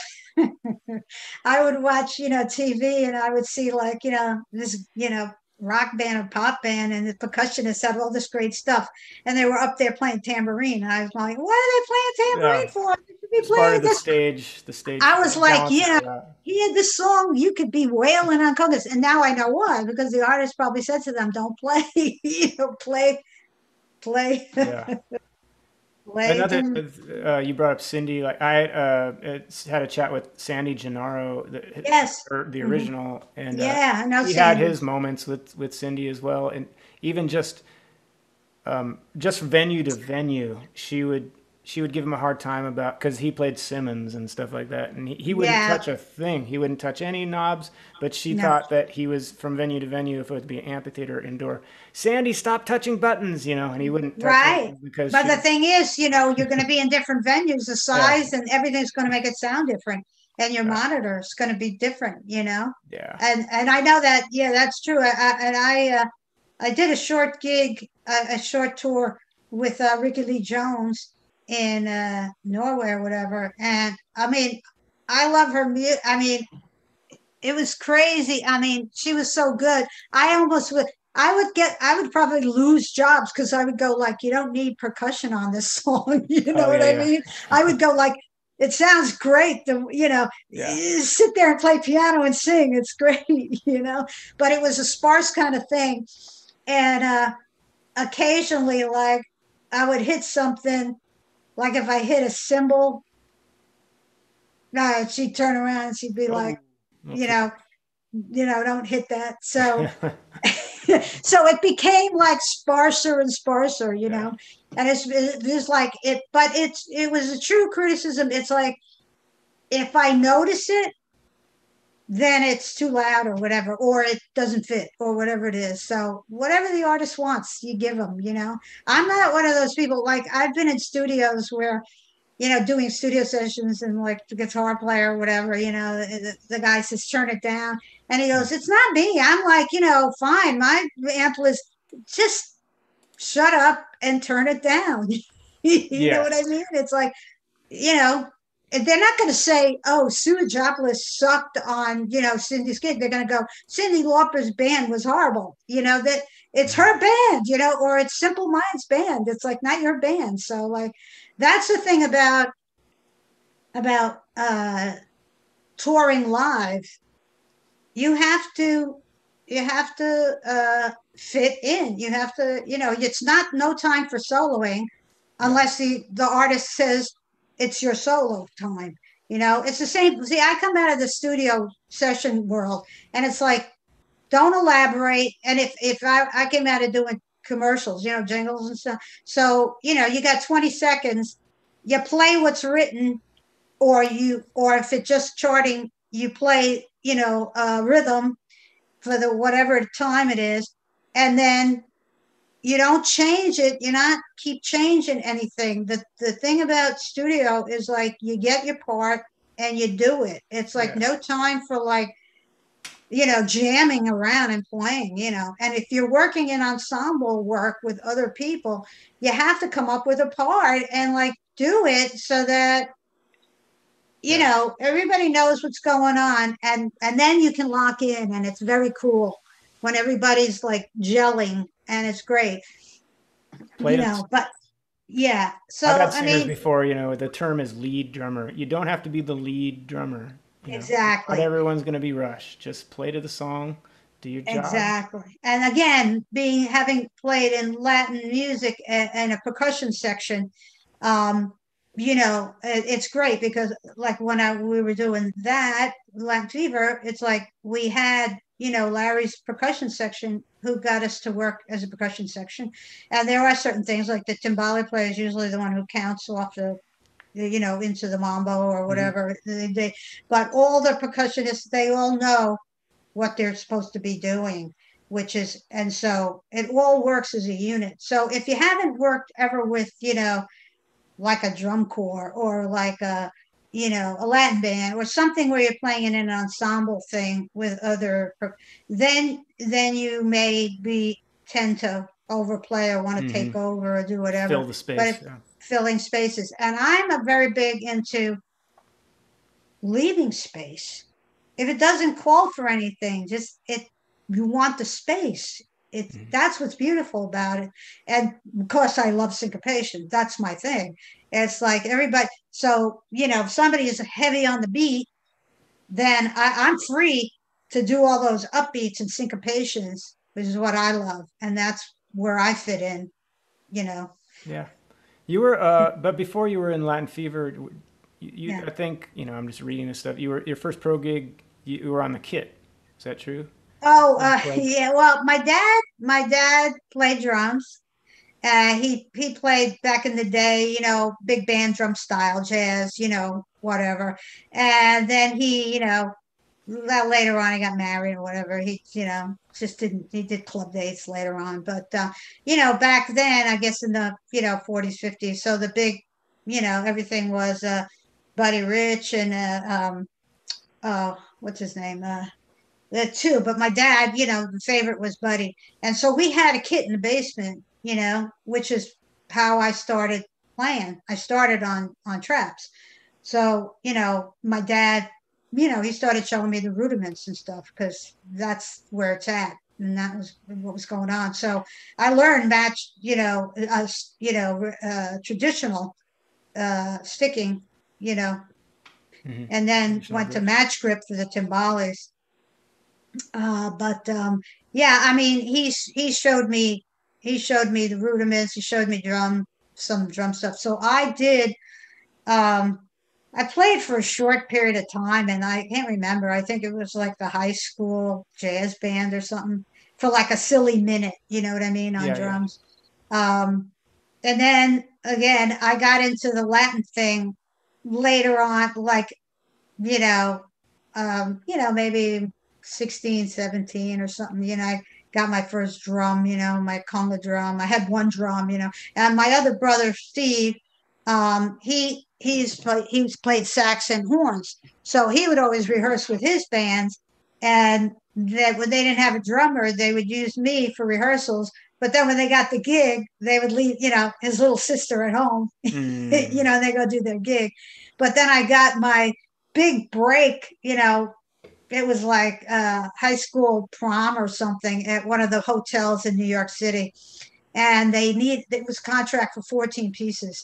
I would watch, you know, T V, and I would see like, you know, this, you know, rock band or pop band, and the percussionists had all this great stuff. And they were up there playing tambourine. And I was like, what are they playing tambourine Yeah. for? They should be It's part playing of the this. stage, the stage I was like, balances yeah, it out. he had this song, you could be wailing on congas. And now I know why, because the artist probably said to them, don't play, you know, play, play, Yeah. play. Another, them. uh, you brought up Cyndi. Like I uh, it's- had a chat with Sandy Gennaro, the, Yes. or the Mhm. original, and uh, Yeah, I know he had Sandy. his moments with with Cyndi as well. And even just um, just venue to venue, she would she would give him a hard time about because he played Simmons and stuff like that, and he, he wouldn't Yeah, touch a thing. He wouldn't touch any knobs. But she no, thought that he was from venue to venue, if it would be an amphitheater or indoor. Sandy, stop touching buttons, you know, and he wouldn't touch right. anything because But she, the thing is, you know, you're going to be in different venues, the yeah, size and everything's going to make it sound different. And your yeah, monitor is going to be different, you know? yeah. And and I know that, yeah, that's true. I, I, and I uh, I did a short gig, uh, a short tour with uh, Ricky Lee Jones in uh, Norway or whatever. And I mean, I love her music. I mean, it was crazy. I mean, she was so good. I almost would. I would get. I would probably lose jobs because I would go like, "You don't need percussion on this song." You know Oh what I yeah, mean? I would go like, "It sounds great." To you know, yeah, sit there and play piano and sing. It's great, you know. But it was a sparse kind of thing, and uh, occasionally, like I would hit something. Like if I hit a cymbal, uh, she'd turn around and she'd be yeah. like, Oh, you okay. know, you know, don't hit that. So so it became like sparser and sparser, you Yeah, know, and it's it's like it, but it's it was a true criticism. It's like if I notice it, then it's too loud or whatever, or it doesn't fit or whatever it is. So whatever the artist wants, you give them, you know. I'm not one of those people, like I've been in studios where, you know, doing studio sessions and like the guitar player or whatever, you know, the, the guy says, turn it down. And he goes, it's not me. I'm like, you know, fine. My amp is just shut up and turn it down. You know Yeah. what I mean? It's like, you know, they're not going to say, oh, Sue Hadjopolous sucked on, you know, Cindy's kid. They're going to go, Cyndi Lauper's band was horrible. You know, that it's her band, you know, or it's Simple Minds band. It's like not your band. So like, that's the thing about, about uh, touring live. You have to, you have to uh, fit in. You have to, you know, it's not no time for soloing unless the, the artist says it's your solo time. You know, it's the same. See, I come out of the studio session world and it's like, don't elaborate. And if, if I, I came out of doing commercials, you know, jingles and stuff. So, you know, you got twenty seconds, you play what's written, or you, or if it's just charting, you play, you know, uh, rhythm for the whatever time it is. And then you don't change it. You're not keep changing anything. The the thing about studio is like you get your part and you do it. It's like Yeah. no time for like, you know, jamming around and playing, you know. And if you're working in ensemble work with other people, you have to come up with a part and like do it so that you Yeah. know everybody knows what's going on, and and then you can lock in, and it's very cool when everybody's like gelling, and it's great, Play you to know. But yeah, I've so had I singers mean, before, you know, the term is lead drummer. You don't have to be the lead drummer. You know, not exactly, everyone's going to be Rush. Just play to the song, do your job. exactly. And again, being having played in Latin music and, and a percussion section, um, you know, it, it's great because like when I we were doing that Latin Fever, it's like we had, you know, Larry's percussion section who got us to work as a percussion section. And there are certain things like the timbale player is usually the one who counts off the you know, into the mambo or Hmm. whatever. They, they, but all the percussionists, they all know what they're supposed to be doing, which is, and so it all works as a unit. So if you haven't worked ever with, you know, like a drum corps or like a, you know, a Latin band or something where you're playing in an ensemble thing with other, then then you may be tend to overplay or want to Hmm. take over or do whatever. Fill the But space. if Yeah. filling spaces, and I'm a very big into leaving space. If it doesn't call for anything, just it you want the space. It's Hmm. that's what's beautiful about it. And of course I love syncopation. That's my thing. It's like everybody, so you know, if somebody is heavy on the beat, then I, I'm free to do all those upbeats and syncopations, which is what I love. And that's where I fit in, you know. Yeah. You were, uh, but before you were in Latin Fever, you, you, Yeah. I think, you know, I'm just reading this stuff. You were, your first pro gig, you, you were on the kit. Is that true? Oh, You uh, played. yeah. Well, my dad, my dad played drums. Uh, he he played back in the day, you know, big band drum style, jazz, you know, whatever. And then he, you know, well, later on he got married or whatever. He, you know, just didn't. He did club dates later on, but uh, you know, back then, I guess in the you know forties, fifties, so the big, you know, everything was uh, Buddy Rich and uh, um, oh, what's his name? Uh, the two, but my dad, you know, the favorite was Buddy. And so we had a kit in the basement, you know, which is how I started playing. I started on on traps. So, you know, my dad, you know, he started showing me the rudiments and stuff because that's where it's at. And that was what was going on. So I learned match, you know, uh, you know, uh, traditional uh, sticking, you know, Hmm. and then Traditional went to grips. match grip for the timbales. Uh, but um, yeah, I mean, he's he showed me he showed me the rudiments. He showed me drum some drum stuff. So I did. Um, I played for a short period of time, and I can't remember. I think it was like the high school jazz band or something for like a silly minute. You know what I mean on Yeah, yeah. drums. Um, and then again, I got into the Latin thing later on, like you know um, you know, maybe sixteen, seventeen or something, you know, I got my first drum, you know, my conga drum. I had one drum, you know, and my other brother, Steve, um, he he's play, he's played sax and horns. So he would always rehearse with his bands. And that when they didn't have a drummer, they would use me for rehearsals. But then when they got the gig, they would leave, you know, his little sister at home, you Mm. know, and they go do their gig. But then I got my big break, you know, it was like uh, high school prom or something at one of the hotels in New York City. And they need, it was contract for fourteen pieces.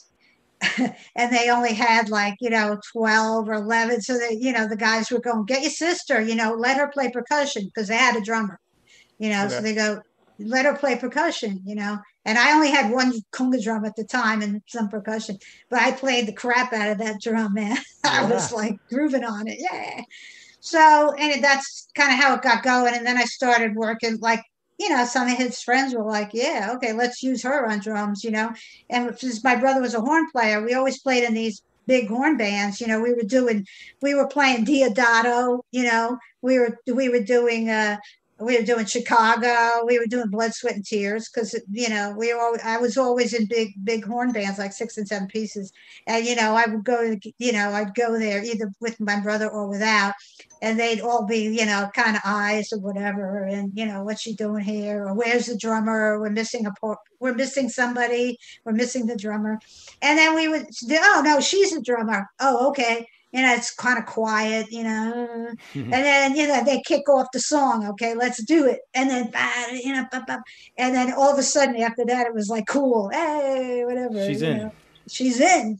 And they only had like, you know, twelve or eleven. So that, you know, the guys were going, get your sister, you know, let her play percussion because they had a drummer, you know, so Okay. they go, let her play percussion, you know. And I only had one conga drum at the time and some percussion, but I played the crap out of that drum, man. I Yeah. was like grooving on it. Yeah. So, and that's kind of how it got going. And then I started working like, you know, some of his friends were like, yeah, okay, let's use her on drums, you know. And since my brother was a horn player, we always played in these big horn bands. You know, we were doing, we were playing Diodato, you know, we were, we were doing, uh, we were doing Chicago. We were doing Blood, Sweat, and Tears because you know we were. Always, I was always in big, big horn bands like six and seven pieces, and you know I would go. You know I'd go there either with my brother or without, and they'd all be, you know, kind of eyes or whatever, and you know, what's she doing here, or where's the drummer? We're missing a por- we're missing somebody, we're missing the drummer, and then we would, oh no, she's a drummer. Oh, okay, you know, it's kind of quiet, you know, and then you know they kick off the song. Okay, let's do it, and then you know, and then all of a sudden after that it was like cool, hey, whatever, She's you in. know, she's in.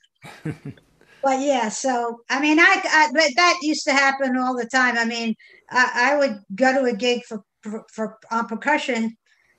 But yeah, so I mean, I, I but that used to happen all the time. I mean, I, I would go to a gig for for, for on percussion.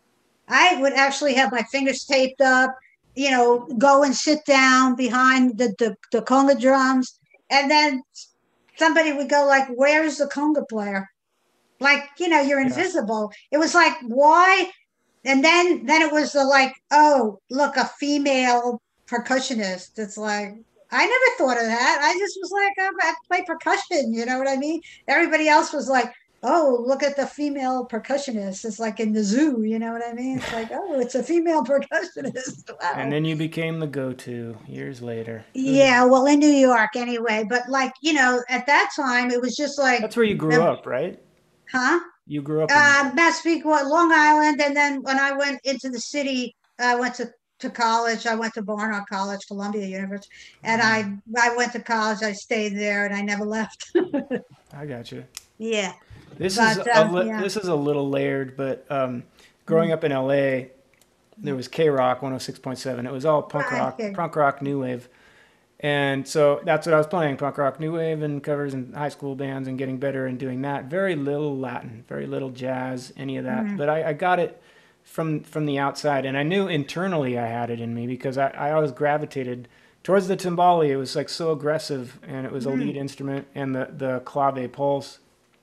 I would actually have my fingers taped up, you know, go and sit down behind the the, the conga drums, and then somebody would go like, "Where's the conga player?" Like, you know, you're Yeah. invisible. It was like, why? And then then it was the like, oh, look, a female percussionist. It's like I never thought of that. I just was like, oh, I play percussion. You know what I mean? Everybody else was like, oh, look at the female percussionist. It's like in the zoo. You know what I mean? It's like, oh, it's a female percussionist. And Wow. then you became the go-to years later. Who'd Yeah, well, in New York anyway. But like, you know, at that time, it was just like, That's where you grew um, up, right? huh? You grew up in New Uh, York. Massapequa, Long Island, and then when I went into the city, I went to, to college. I went to Barnard College, Columbia University, and I I went to college. I stayed there, and I never left. I got you. Yeah, This is but a um, li- yeah, this is a little layered, but um, growing mm, up in L A, there mm. was K Rock one oh six point seven. It was all punk Right, rock, okay. punk rock, new wave, and so that's what I was playing: punk rock, new wave, and covers in high school bands, and getting better and doing that. Very little Latin, very little jazz, any of that. Mm, But I, I got it from from the outside, and I knew internally I had it in me because I, I always gravitated towards the timbali. It was like so aggressive, and it was a lead mm. instrument, and the the clave pulse.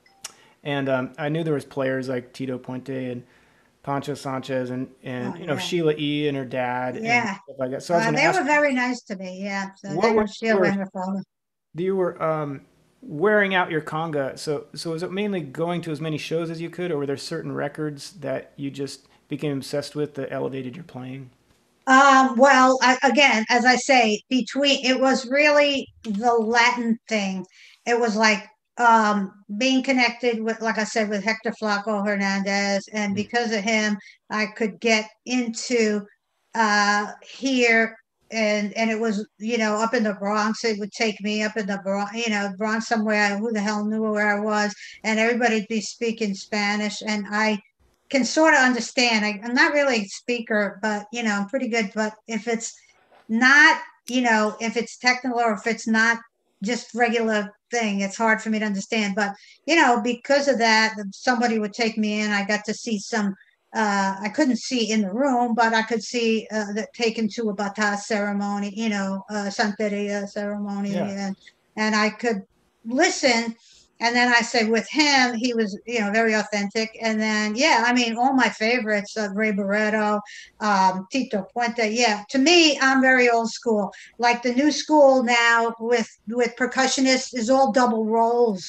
And um, I knew there was players like Tito Puente and Pancho Sanchez and, Oh and you know yeah, Sheila E. and her dad and yeah. stuff like that. So I was Uh, going to they were ask, very nice to me. Yeah, so what they were were you still were in the phone. you were um, wearing out your conga? So so was it mainly going to as many shows as you could, or were there certain records that you just became obsessed with that elevated your playing? Um, well, I, again, as I say, between it was really the Latin thing. It was like um being connected with, like I said, with Hector Flaco Hernandez, and because of him, I could get into uh here, and and it was, you know, up in the Bronx. It would take me up in the Bronx, you know, Bronx somewhere. Who the hell knew where I was? And everybody'd be speaking Spanish, and I can sort of understand. I, I'm not really a speaker, but you know, I'm pretty good. But if it's not, you know, if it's technical or if it's not just regular thing, it's hard for me to understand. But you know, because of that, somebody would take me in. I got to see some. Uh, I couldn't see in the room, but I could see uh, that taken to a bata ceremony, you know, uh, Santeria ceremony, Yeah. and and I could listen. And then I say with him, he was, you know, very authentic. And then, yeah, I mean, all my favorites, uh, Ray Barretto, um, Tito Puente. Yeah, to me, I'm very old school. Like the new school now with with percussionists is all double roles.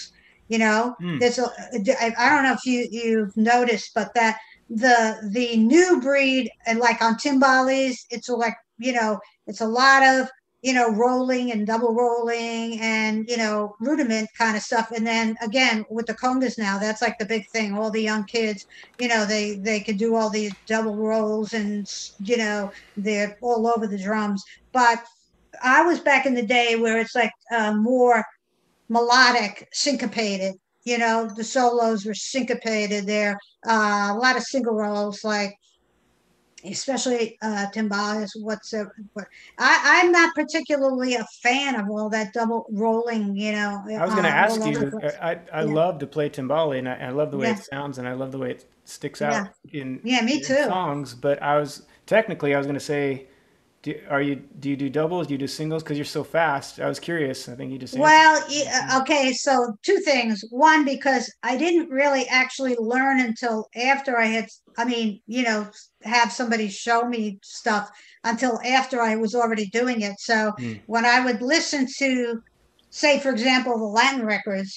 You know, Hmm. there's a, I I don't know if you you've noticed, but that the the new breed and like on timbales, it's like, you know, it's a lot of, you know, rolling and double rolling and, you know, rudiment kind of stuff. And then again with the congas now, that's like the big thing. All the young kids, you know, they they could do all these double rolls and, you know, they're all over the drums. But I was back in the day where it's like uh, more melodic, syncopated. You know, the solos were syncopated there. Uh, a lot of single rolls, like especially uh, timbales. What's uh, what, I, I'm not particularly a fan of all that double rolling. You know, I was going to uh, all ask over the you. place. I I I Yeah, love to play timbale, and I, I love the way it yeah, sounds, and I love the way it sticks yeah, out in yeah. Me in too. songs. But I was technically I was going to say, do, are you do you do doubles? Do you do singles? Because you're so fast. I was curious. I think you just answered. Well, yeah, okay, so two things. One, because I didn't really actually learn until after I had, I mean, you know, have somebody show me stuff until after I was already doing it. So Hmm. when I would listen to, say, for example, the Latin records,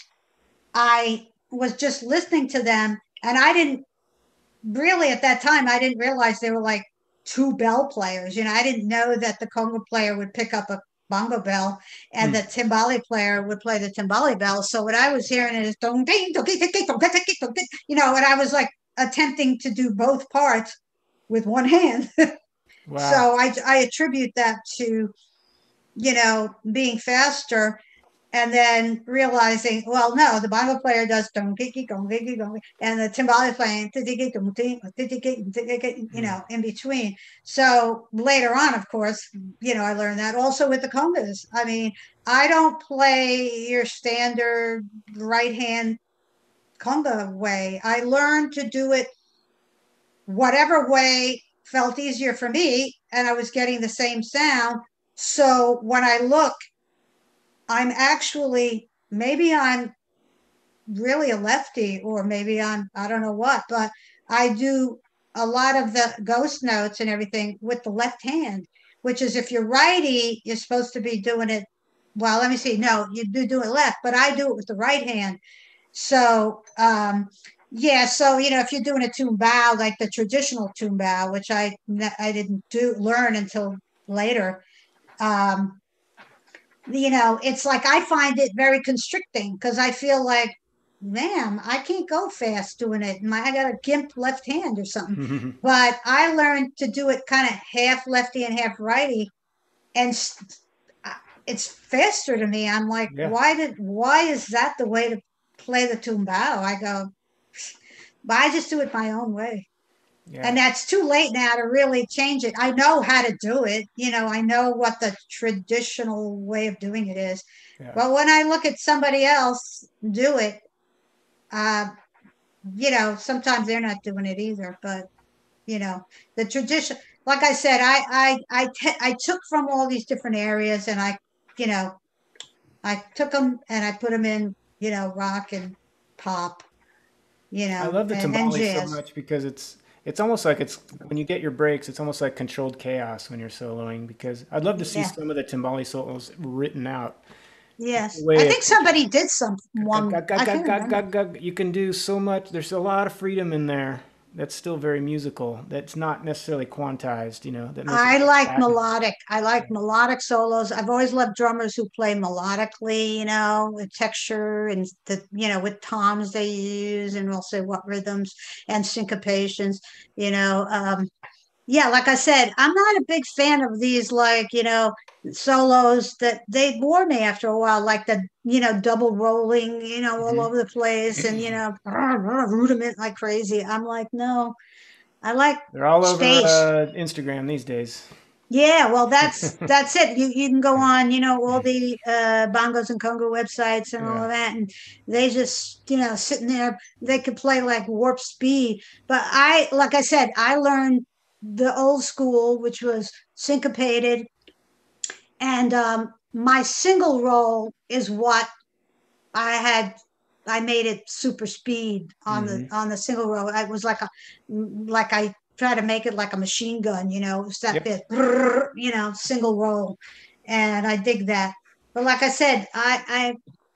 I was just listening to them and I didn't really at that time, I didn't realize they were like two bell players. You know, I didn't know that the conga player would pick up a bongo bell and Hmm. the timbale player would play the timbale bell. So what I was hearing is dong ding dong ding dong ding dong ding dong ding, you know, and I was like attempting to do both parts with one hand. Wow. So I I attribute that to, you know, being faster and then realizing, well, no, the bongo player does dong kiki dong kiki dong, and the timbale playing tiki dong ting tiki you Hmm. know, in between. So later on, of course, you know, I learned that also with the congas. I mean, I don't play your standard right hand conga way. I learned to do it whatever way felt easier for me, and I was getting the same sound. So when I look, I'm actually maybe I'm really a lefty, or maybe I'm, I don't know what, but I do a lot of the ghost notes and everything with the left hand, which is if you're righty, you're supposed to be doing it. Well, let me see. No, you do do it left, but I do it with the right hand. So, um, yeah, so you know, if you're doing a tumbao, like the traditional tumbao, which I I didn't do learn until later, um, you know, it's like I find it very constricting because I feel like, man, I can't go fast doing it. My, I got a gimp left hand or something. But I learned to do it kind of half lefty and half righty, and it's faster to me. I'm like, Yeah. why did why is that the way to play the tumbao? I go, but I just do it my own way. Yeah. And that's too late now to really change it. I know how to do it. You know, I know what the traditional way of doing it is. Yeah. But when I look at somebody else do it, uh, you know, sometimes they're not doing it either. But you know, the tradition, like I said, I I I, te- I took from all these different areas, and I, you know, I took them and I put them in, you know, rock and pop, you I know, love the and, and timbali so jazz. much because it's it's almost like it's when you get your breaks, it's almost like controlled chaos when you're soloing. Because I'd love to see Yeah. some of the timbali solos written out. Just the Yes. I way think it's just somebody did some one. I can't remember. you can do so much. There's a lot of freedom in there. That's still very musical. That's not necessarily quantized. You know, that makes it I more like patent. melodic. I like melodic solos. I've always loved drummers who play melodically, you know, with texture and the, you know, with toms they use and also what rhythms and syncopations, you know. Um, yeah, like I said, I'm not a big fan of these, like, you know, solos that they bore me after a while, like the, you know, double rolling, you know, all Hmm. over the place and, you know, rudiment like crazy. I'm like, no, I like They're all over space. uh, Instagram these days. Yeah, well, that's that's it. You you can go on, you know, all the uh, bongos and congo websites and all Yeah. of that, and they just, you know, sitting there. They could play like warp speed. But I, like I said, I learned the old school, which was syncopated, and um, my single roll is what I had. I made it super speed on the Hmm. on the single roll. It was like a like I try to make it like a machine gun, you know, it's that Yep. bit, you know, single roll, and I dig that. But like I said, I I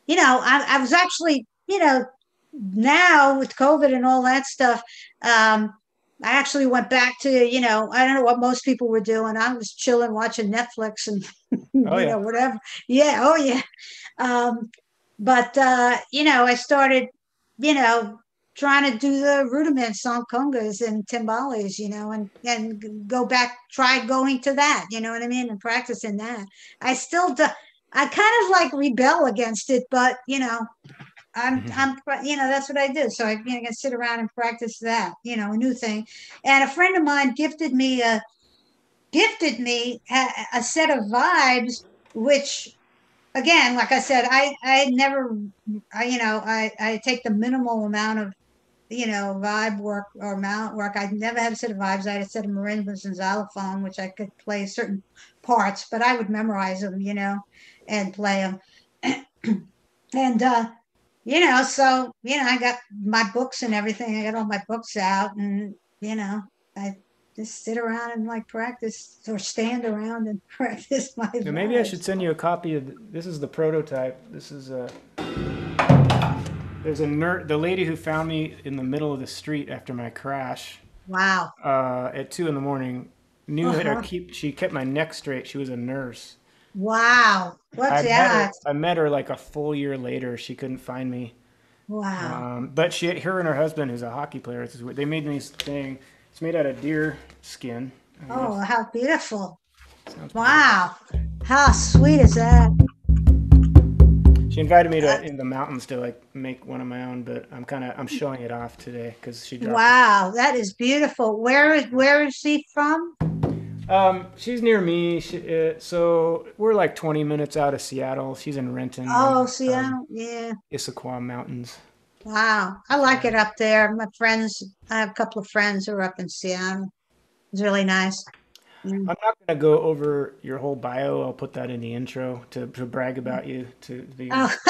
you know, I, I was actually, you know, now with COVID and all that stuff, um, I actually went back to, you know, I don't know what most people were doing. I was chilling, watching Netflix and, Oh you yeah. know, whatever. Yeah. Oh, yeah. Um, but, uh, you know, I started, you know, trying to do the rudiments on congas and timbales, you know, and, and go back, try going to that, you know what I mean? And practicing that. I still do, I kind of like rebel against it, but, you know, I'm, I'm, you know, that's what I do. So I, you know, can sit around and practice that, you know, a new thing. And a friend of mine gifted me a, gifted me a, a set of vibes, which again, like I said, I, I never, I, you know, I, I take the minimal amount of, you know, vibe work or mount work. I never had a set of vibes. I had a set of marimbas and xylophone, which I could play certain parts, but I would memorize them, you know, and play them. and, uh, you know, so, you know, I got my books and everything. I got all my books out and, you know, I just sit around and like practice or stand around and practice my So maybe I vibes. should send you a copy of, the, this is the prototype. This is a, there's a nerd, the lady who found me in the middle of the street after my crash Wow. uh, at two in the morning, knew that I Uh-huh. keep, she kept my neck straight. She was a nurse. Wow. What's I met her, that? I met her like a full year later. She couldn't find me. Wow. Um, but she, her and her husband, who's a hockey player, this is what- they made me this thing. It's made out of deer skin. I Oh, guess. how beautiful. Sounds pretty good. Wow. How sweet is that? She invited me Uh, to in the mountains to like make one of my own, but I'm kind of I'm showing it off today because she dropped it. wow, that is beautiful. Where is where is she from? Um, she's near me, she, uh, so we're like twenty minutes out of Seattle. She's in Renton, Oh, in um, Seattle. Yeah. Issaquah Mountains. Wow. I like it up there. My friends, I have a couple of friends who are up in Seattle. It's really nice. Mm. I'm not gonna go over your whole bio. I'll put that in the intro to, to brag about you to the. Oh,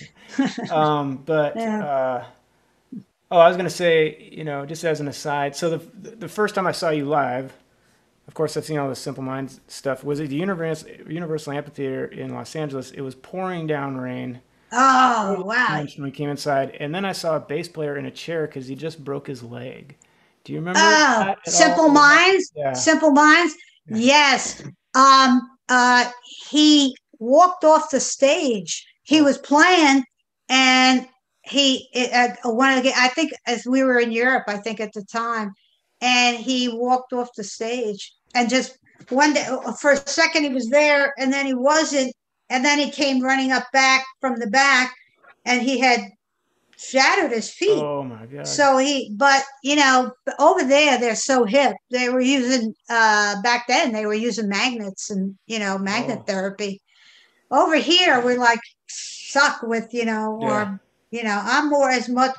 um, but yeah. uh, oh, I was gonna say, you know, just as an aside. So the the first time I saw you live, of course, I've seen all the Simple Minds stuff. Was at the Universal Universal Amphitheater in Los Angeles. It was pouring down rain. Oh, wow. When we came inside, and then I saw a bass player in a chair because he just broke his leg. Do you remember Oh, that at all? Simple Minds. Yeah. Simple Minds. Yeah. Yes. Um, uh, he walked off the stage. He Oh. was playing, and he uh, one of the, I think as we were in Europe, I think at the time, and he walked off the stage and just one day for a second he was there, and then he wasn't, and then he came running up back from the back, and he had shattered his feet. Oh my God. So he, but you know, over there they're so hip. They were using uh back then they were using magnets and you know magnet Oh. therapy. Over here we're like suck with you know, Yeah. or you know, I'm more as much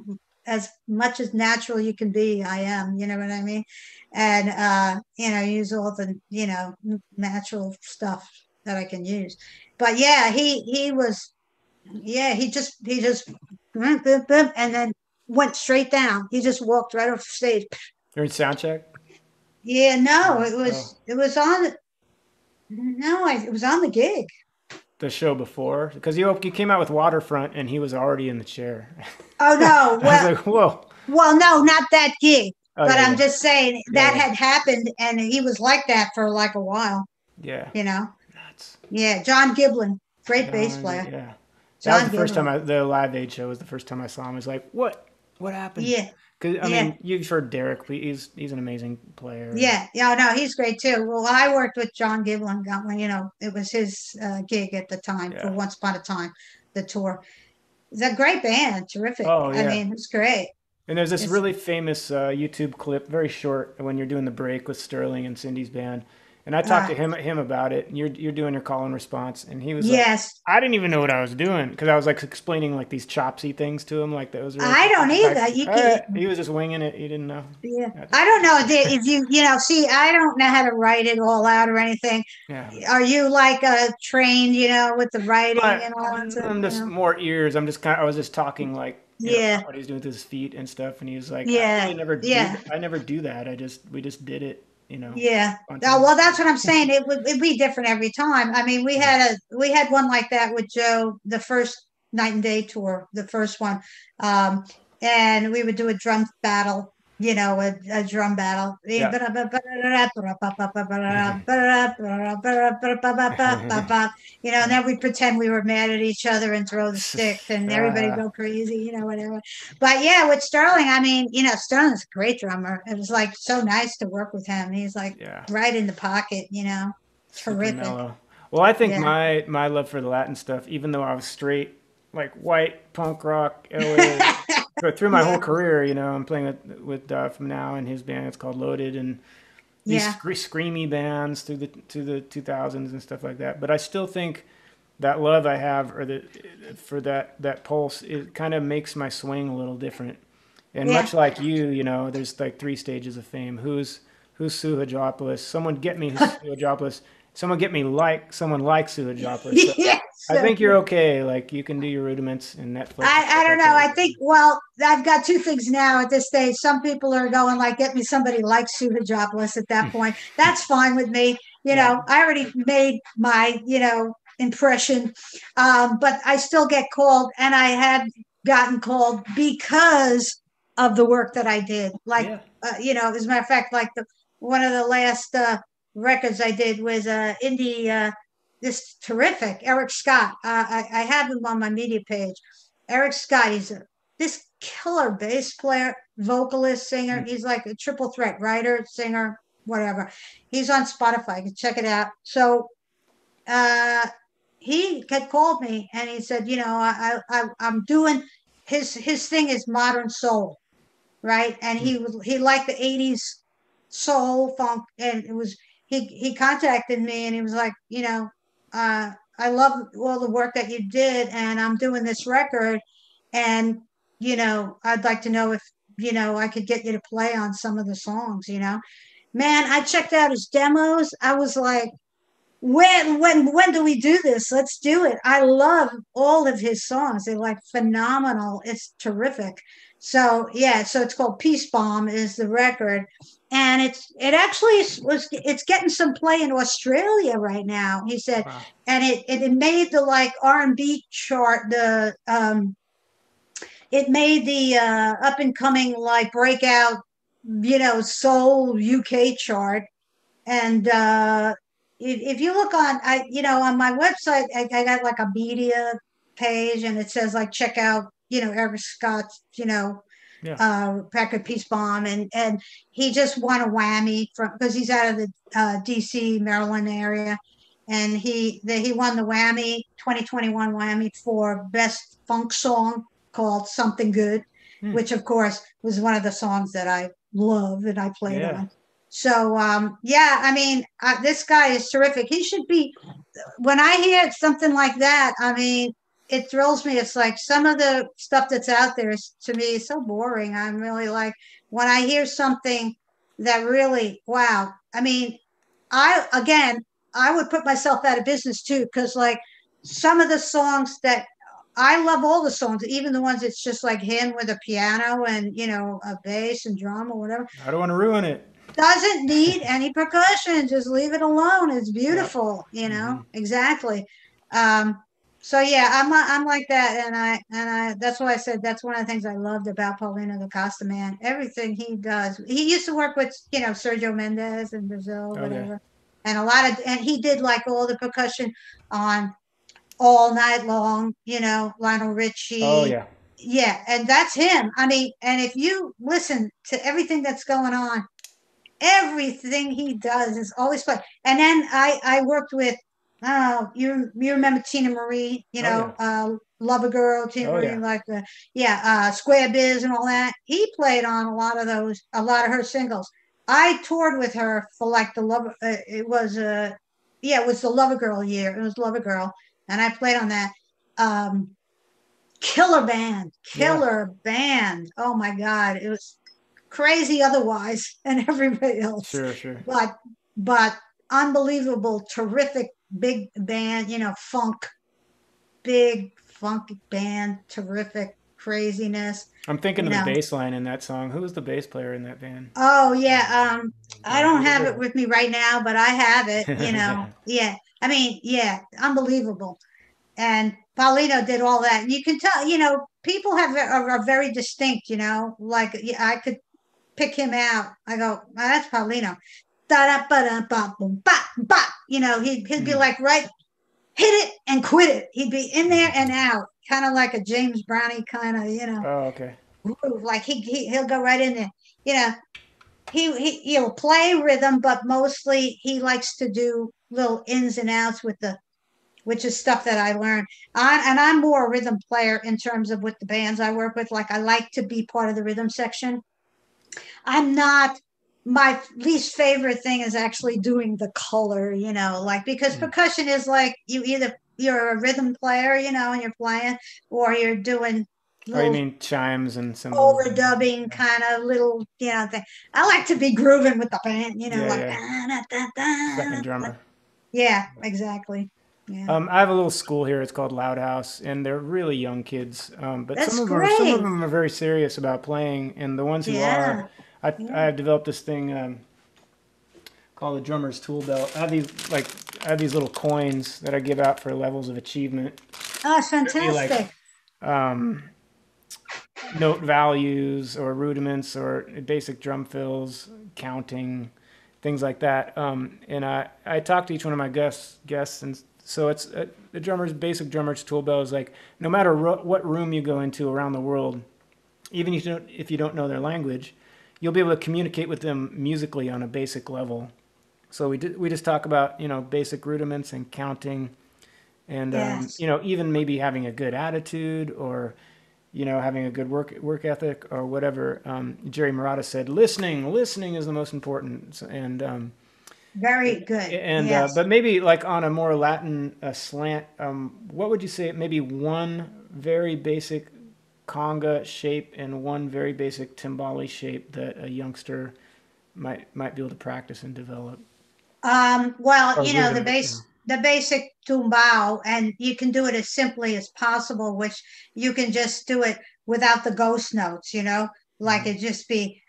as much as natural you can be. I am, you know what I mean, and uh, you know, use all the you know natural stuff that I can use. But yeah, he he was yeah, he just he just and then went straight down. He just walked right off the stage. During sound check? Yeah, no, it Oh, was it was on no, I, it was on the gig. the show before, because you you came out with Waterfront and he was already in the chair. Oh no, I well, was like, whoa. well, no, not that gig. Oh, But yeah, I'm yeah. just saying Yeah, that yeah. had happened, and he was like that for like a while. Yeah. You know, Nuts. yeah, John Giblin, great bass John, player. yeah. That was John the first time Giblin. I, the Live Aid show was the first time I saw him. I was like, what? What happened? Yeah, Because, I yeah. mean, you've heard Derek. He's, he's an amazing player. Yeah, yeah, no, he's great too. Well, I worked with John Giblin. Got one, you know, it was his uh, gig at the time for Yeah. Once Upon a Time, the tour. It's a great band, terrific. Oh, I yeah. mean, it's great. And there's this It's really famous uh, YouTube clip, very short, when you're doing the break with Sterling and Cindy's band. And I talked uh, to him him about it. And you're you're doing your call and response, and he was like, yes. I didn't even know what I was doing because I was like explaining like these chopsy things to him, like that was really. I don't Like, either. You uh, can, he was just winging it. He didn't know. yeah. Yeah. I don't know that if you, you know, see, I don't know how to write it all out or anything. Yeah. Are you like a trained, you know, with the writing But and all that stuff? I'm You just know? more ears. I'm just kind. Of, I was just talking like. You know, Yeah, what he's doing with his feet and stuff, and he was like, "I yeah, really never do. yeah. That. I never do that. I just we just did it, you know." Yeah. Oh, spontaneously." well, that's what I'm saying. It would it'd be different every time. I mean, we Yeah. had a we had one like that with Joe the first Night and Day tour, the first one. Um, and we would do a drum battle, you know, a, a drum battle. You Yeah. know, and then we'd pretend we were mad at each other and throw the sticks and everybody Uh, go crazy, you know, whatever. But yeah, with Sterling, I mean, you know, Sterling's a great drummer. It was like so nice to work with him. He's like yeah. right in the pocket, you know, Super terrific. mellow. Well, I think Yeah. my my love for the Latin stuff, even though I was straight like white punk rock L A, but through my whole Yeah. career, you know, I'm playing with with uh, from now and his band. It's called Loaded, and these Yeah. scre- screamy bands through the to the two thousands and stuff like that. But I still think that love I have, or the for that that pulse, it kind of makes my swing a little different. And Yeah. much like you, you know, there's like three stages of fame. Who's who's Sue Hadjopoulos? Someone get me Sue Hadjopoulos. Someone get me like someone like Sue Hadjopoulos. So Yes. I think you're okay. Like you can do your rudiments in Netflix and I, I stuff don't like know. that. I think, well, I've got two things now at this stage. Some people are going like, get me somebody like Sue Jobless at that point. That's fine with me. You Yeah. know, I already made my, you know, impression. Um, but I still get called, and I had gotten called because of the work that I did. Like, Yeah. uh, you know, as a matter of fact, like the one of the last uh, records I did was uh, indie, uh, this terrific Eric Scott. Uh, I, I have him on my media page. Eric Scott, he's a, this killer bass player, vocalist, singer. Mm. He's like a triple threat writer, singer, whatever. He's on Spotify. You can check it out. So uh, he had called me and he said, you know, I, I I'm doing his his thing is modern soul, right? And Mm. he was he liked the eighties soul funk, and it was he he contacted me and he was like, you know, uh, I love all the work that you did, and I'm doing this record, and you know, I'd like to know if you know I could get you to play on some of the songs. You know, man, I checked out his demos. I was like, when when when do we do this? Let's do it. I love all of his songs. They're like phenomenal. It's terrific. So yeah, so it's called Peace Bomb is the record, and it's it actually was it's getting some play in Australia right now. He said, Wow. and it it made the like R and B chart. The um, it made the uh, up and coming like breakout, you know, soul U K chart. And uh, if, if you look on, I you know, on my website, I, I got like a media page, and it says like check out, you know, Eric Scott's, you know, Yeah. uh, Packer Peace Bomb, and and he just won a Whammy from because he's out of the uh, D C Maryland area, and he the, he won the Whammy twenty twenty-one Whammy for best funk song called Something Good, Mm. which of course was one of the songs that I love and I played Yeah. on. So um, yeah, I mean, uh, this guy is terrific. He should be. When I hear something like that, I mean, it thrills me. It's like some of the stuff that's out there is to me is so boring. I'm really like when I hear something that really, wow. I mean, I again, I would put myself out of business too, because like some of the songs that I love all the songs, even the ones it's just like him with a piano and you know a bass and drum or whatever. I don't want to ruin it. Doesn't need any percussion. Just leave it alone. It's Yep. beautiful, you know. Hmm. Exactly. Um, so yeah, I'm I'm like that, and I and I that's why I said that's one of the things I loved about Paulino the Costa Man. Everything he does. He used to work with you know Sergio Mendes in Brazil, Okay. whatever, and a lot of and he did like all the percussion on All Night Long. You know, Lionel Oh Richie. yeah. Yeah, and that's him. I mean, and if you listen to everything that's going on everything he does is always fun. And then I I worked with oh you you remember Teena Marie, you Oh yeah. know, uh Love a Girl, Teena Oh Marie, yeah. like the yeah, uh Square Biz and all that. He played on a lot of those, a lot of her singles. I toured with her for like the love uh, it was uh yeah, it was the Love a Girl year. It was Love a Girl. And I played on that. Um killer band, Yeah. killer band. Oh my God. It was crazy otherwise and everybody else Sure. Sure. but but unbelievable terrific big band you know funk big funk band terrific craziness I'm thinking you of the know bass line in that song. Who was the bass player in that band? oh yeah um I Uh, don't who was have it it? with me right now but I have it you know Yeah. yeah I mean yeah unbelievable and Paulino did all that. And you can tell, you know, people have are, are very distinct. You know, like yeah, I could pick him out. I go, oh, that's Paulino. Da da ba da ba boom ba ba. You know, he'd he'd be Mm. like right, hit it and quit it. He'd be in there and out, kind of like a James Brownie kind of, you know, Oh, okay. groove. Like he, he he'll go right in there. You know, he he he'll play rhythm, but mostly he likes to do little ins and outs with the, which is stuff that I learned. I, and I'm more a rhythm player in terms of with the bands I work with. Like I like to be part of the rhythm section. I'm not, my least favorite thing is actually doing the color, you know, like because Mm. percussion is like you either you're a rhythm player, you know, and you're playing, or you're doing Oh, you little mean chimes and cymbals? And, overdubbing kind of little, you know, thing. I like to be grooving with the band, you know, yeah, like yeah. da, da, da, da, Second da. drummer. Yeah, exactly. Yeah. Um, I have a little school here. It's called Loud House, and they're really young kids. Um, but some That's of them are some of great. them are very serious about playing, and the ones who are, Yeah. I I Yeah. have developed this thing um, called the drummer's tool belt. I have these like I have these little coins that I give out for levels of achievement. Oh, it's Could be like fantastic. um, note values or rudiments or basic drum fills, counting, things like that. Um, and I, I talked to each one of my guests, guests, and so it's uh, the drummer's basic drummer's tool belt is like no matter ro- what room you go into around the world, even if you don't if you don't know their language, you'll be able to communicate with them musically on a basic level. So we did, we just talk about you know basic rudiments and counting, and um, Yes. you know even maybe having a good attitude or you know, having a good work work ethic or whatever. Um, Jerry Marotta said, listening, listening is the most important. And um, Very good. and uh, Yes. but maybe like on a more Latin uh, slant, um, what would you say? Maybe one very basic conga shape and one very basic timbali shape that a youngster might might be able to practice and develop. Um, well, Or you know, the rudiment, you know. base the basic tumbao, and you can do it as simply as possible, which you can just do it without the ghost notes, you know, like Mhm. it just be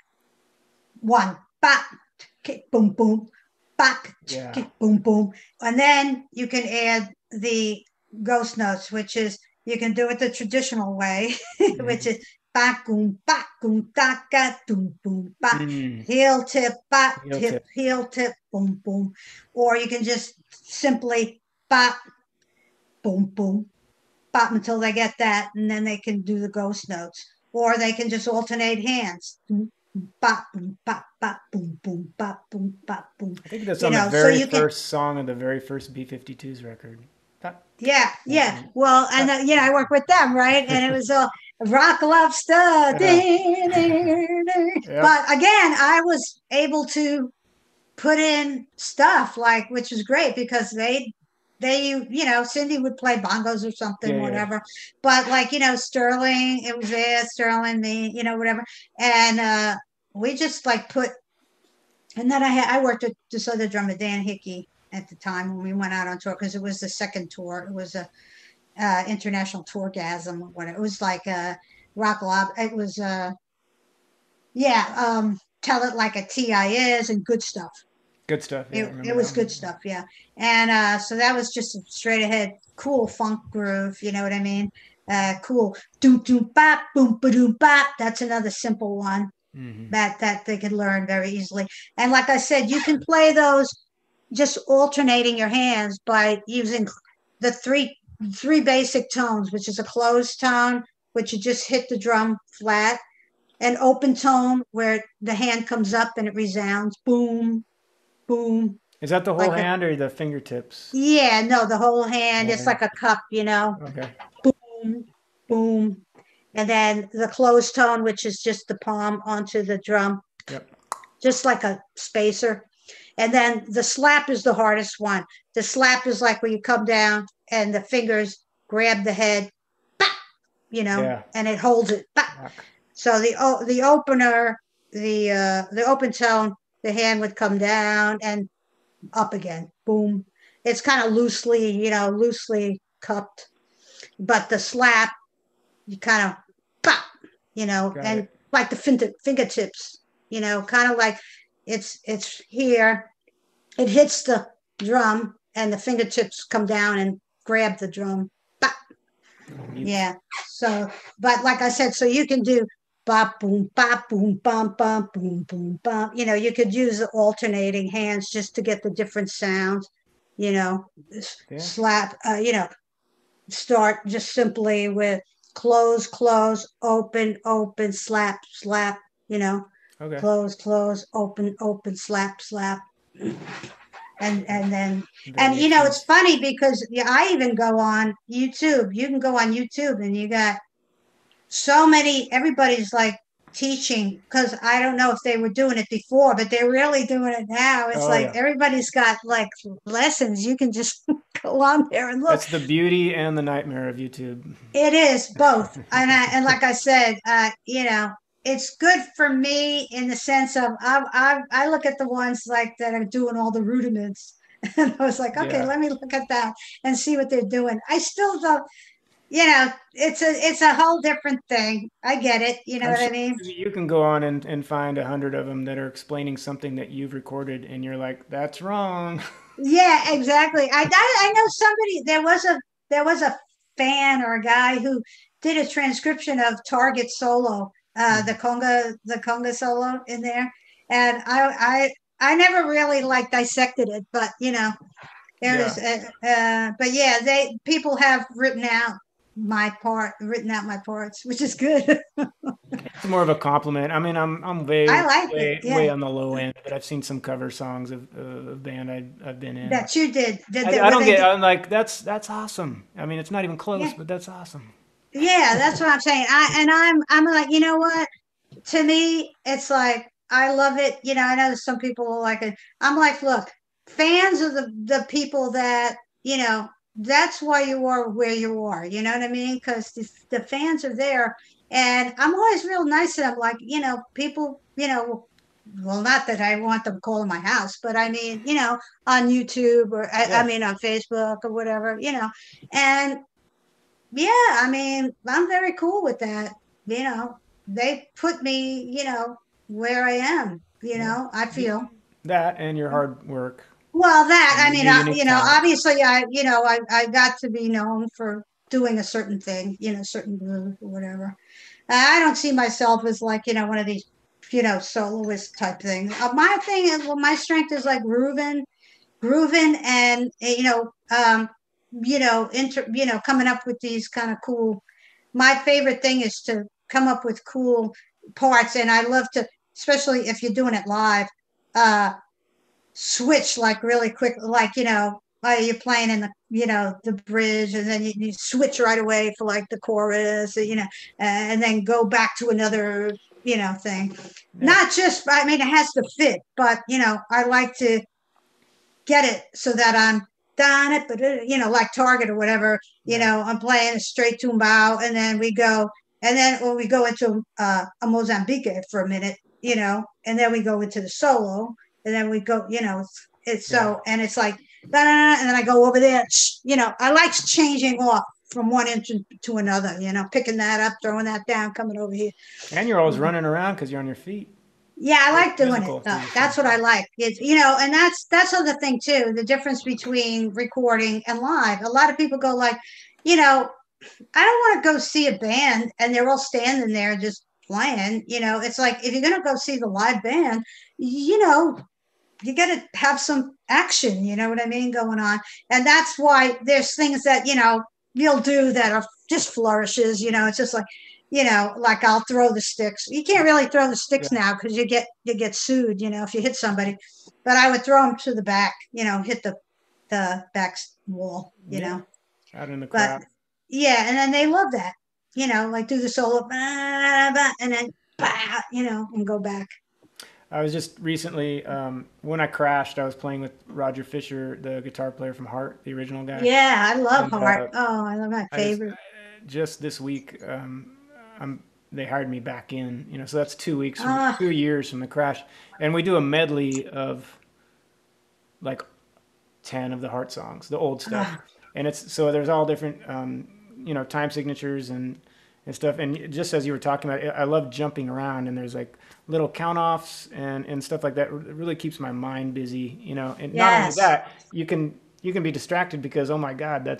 one, bop, kick, boom, boom, bop, Yeah. kick, boom, boom. And then you can add the ghost notes, which is you can do it the traditional way, which Mhm. is ba boom, ba boom, da ga boom, boom, ba, Mm. heel tip, ba Heel tip, tip. heel tip, boom, boom. Or you can just simply bop, boom, boom, bop until they get that, and then they can do the ghost notes. Or they can just alternate hands. Bop, boom, bop, bop, boom, boom, bop, boom, bop, boom. I think that's You on the know, so very you can, first song of the very first B fifty-twos record. That- yeah, yeah. that- Well, and uh, that- you know, I work with them, right? And it was all rock lobster. But Yeah. Yep. again, I was able to put in stuff like, which was great because they they you know Cindy would play bongos or something, Yeah, yeah. whatever, but like you know Sterling, it was there, Sterling, me, you know, whatever. And uh we just like put, and then I had I worked with this other drummer, Dan Hickey, at the time when we went out on tour, because it was the second tour. It was a uh international tourgasm, what it was like a rock lob, it was uh yeah, um Tell It Like a T I Is and Good Stuff. Good stuff. Yeah, I It it remember that was one. good stuff, yeah. And uh, so that was just a straight ahead, cool funk groove. You know what I mean? Uh, cool. Doom doom bop, boom ba doom bop. That's another simple one Hmm. that that they could learn very easily. And like I said, you can play those just alternating your hands by using the three three basic tones, which is a closed tone, which you just hit the drum flat, an open tone where the hand comes up and it resounds, boom, boom, Is that the whole like a, hand or the fingertips? yeah, no, the whole hand. Whole It's hand. like a cup, you know. Okay. Boom, boom. And then the closed tone, which is just the palm onto the drum, Yep. just like a spacer. And then the slap is the hardest one. The slap is like where you come down and the fingers grab the head, bah, you know, Yeah. and it holds it. Bah. Fuck. So the o- the opener, the uh, the open tone, the hand would come down and up again. Boom. It's kind of loosely, you know, loosely cupped, but the slap, you kind of pop, you know, Got and it. like the fin- fingertips, you know, kind of like it's it's here. It hits the drum, and the fingertips come down and grab the drum. Yeah. So, but like I said, so you can do bop boom bop boom bum bum boom boom bum. You know, you could use the alternating hands just to get the different sounds. You know, Yeah. slap. Uh, you know, start just simply with close, close, open, open, slap, slap. You know, Okay. close, close, open, open, slap, slap. and and then and you know it's Variations. funny because yeah, I even go on YouTube. You can go on YouTube and you got so many. Everybody's like teaching because I don't know if they were doing it before, but they're really doing it now. It's Oh like yeah. everybody's got like lessons. You can just go on there and look. That's the beauty and the nightmare of YouTube. It is both, and I, and like I said, uh, you know, it's good for me in the sense of I, I I look at the ones like that are doing all the rudiments, and I was like, okay, Yeah. let me look at that and see what they're doing. I still don't, you know, it's a it's a whole different thing. I get it. You know I'm what I sure mean? you can go on and, and find a hundred of them that are explaining something that you've recorded, and you're like, "That's wrong." Yeah, exactly. I, I I know somebody. There was a there was a fan or a guy who did a transcription of Target solo, uh, the Mhm. conga the conga solo in there, and I I I never really like dissected it, but you know there's Yeah, uh, uh but yeah, they people have written out my part, written out my parts, which is good. it's more of a compliment. I mean, I'm I'm I way like it. way way Yeah, on the low end, but I've seen some cover songs of uh, a band I I've been in. that you did. Did I, they I were don't they? get. I'm like, that's that's awesome. I mean, it's not even close, Yeah, but that's awesome. yeah. That's what I'm saying. I and I'm I'm like, you know what? To me, it's like I love it. You know, I know that some people will like it. I'm like, look, fans are the the people that you know. That's why you are where you are. You know what I mean? Because the, the fans are there, and I'm always real nice to them. Like, you know, people, you know, well, not that I want them calling my house, but I mean, you know, on YouTube or I, I Yeah, mean on Facebook or whatever, you know, and yeah, I mean, I'm very cool with that. You know, they put me, you know, where I am, you yeah. know, I Y- feel. That and your hard work Well, that, and I mean, your I, unique you know, talent. obviously I, you know, I, I got to be known for doing a certain thing, you know, certain groove or whatever. I don't see myself as like, you know, one of these, you know, soloist type things. Uh, my thing is, well, my strength is like grooving, grooving and, eh, you know, um, you know, inter, you know, coming up with these kind of cool. My favorite thing is to come up with cool parts, and I love to, especially if you're doing it live, uh, switch like really quick, like you know, like you're playing in the, you know, the bridge, and then you, you switch right away for like the chorus, you know, and then go back to another, you know, thing. Yeah, Not just, I mean, it has to fit, but you know, I like to get it so that I'm done it, but you know, like Target or whatever, you yeah, know, I'm playing a straight tumbao, and then we go, and then when we go into uh, a Mozambique for a minute, you know, and then we go into the solo, and then we go, you know, it's, it's yeah. so, and it's like, and then I go over there, you know, I like changing off from one instrument to another, you know, picking that up, throwing that down, coming over here. And you're always running around because you're on your feet. Yeah, I Very like doing it physical for though. your That's son. what I like. It's, you know, and that's that's the thing too. The difference between recording and live. A lot of people go like, you know, I don't want to go see a band and they're all standing there just playing. You know, it's like if you're gonna go see the live band, you know, you got to have some action. You know what I mean, going on, and that's why there's things that you know you'll do that are just flourishes. You know, it's just like, you know, like I'll throw the sticks. You can't really throw the sticks Yeah, now because you get you get sued. You know, if you hit somebody, but I would throw them to the back. You know, hit the the back wall. You yeah. know, Out in the but crowd. yeah, and then they love that. You know, like do the solo, bah, bah, and then bah, you know, and go back. I was just recently, um, when I crashed, I was playing with Roger Fisher, the guitar player from Heart, the original guy. Yeah, I love And Heart. uh, Oh, I love my I just, favorite. just this week, um, I'm, they hired me back in, you know, so that's two weeks from, Ah, two years from the crash. And we do a medley of like ten of the Heart songs, the old stuff. ah, And it's, so there's all different, um, you know, time signatures and, and stuff. And just as you were talking about, I love jumping around, and there's like little count offs and, and stuff like that. It really keeps my mind busy, you know. And not only yes. that, you can you can be distracted because oh my God, that's a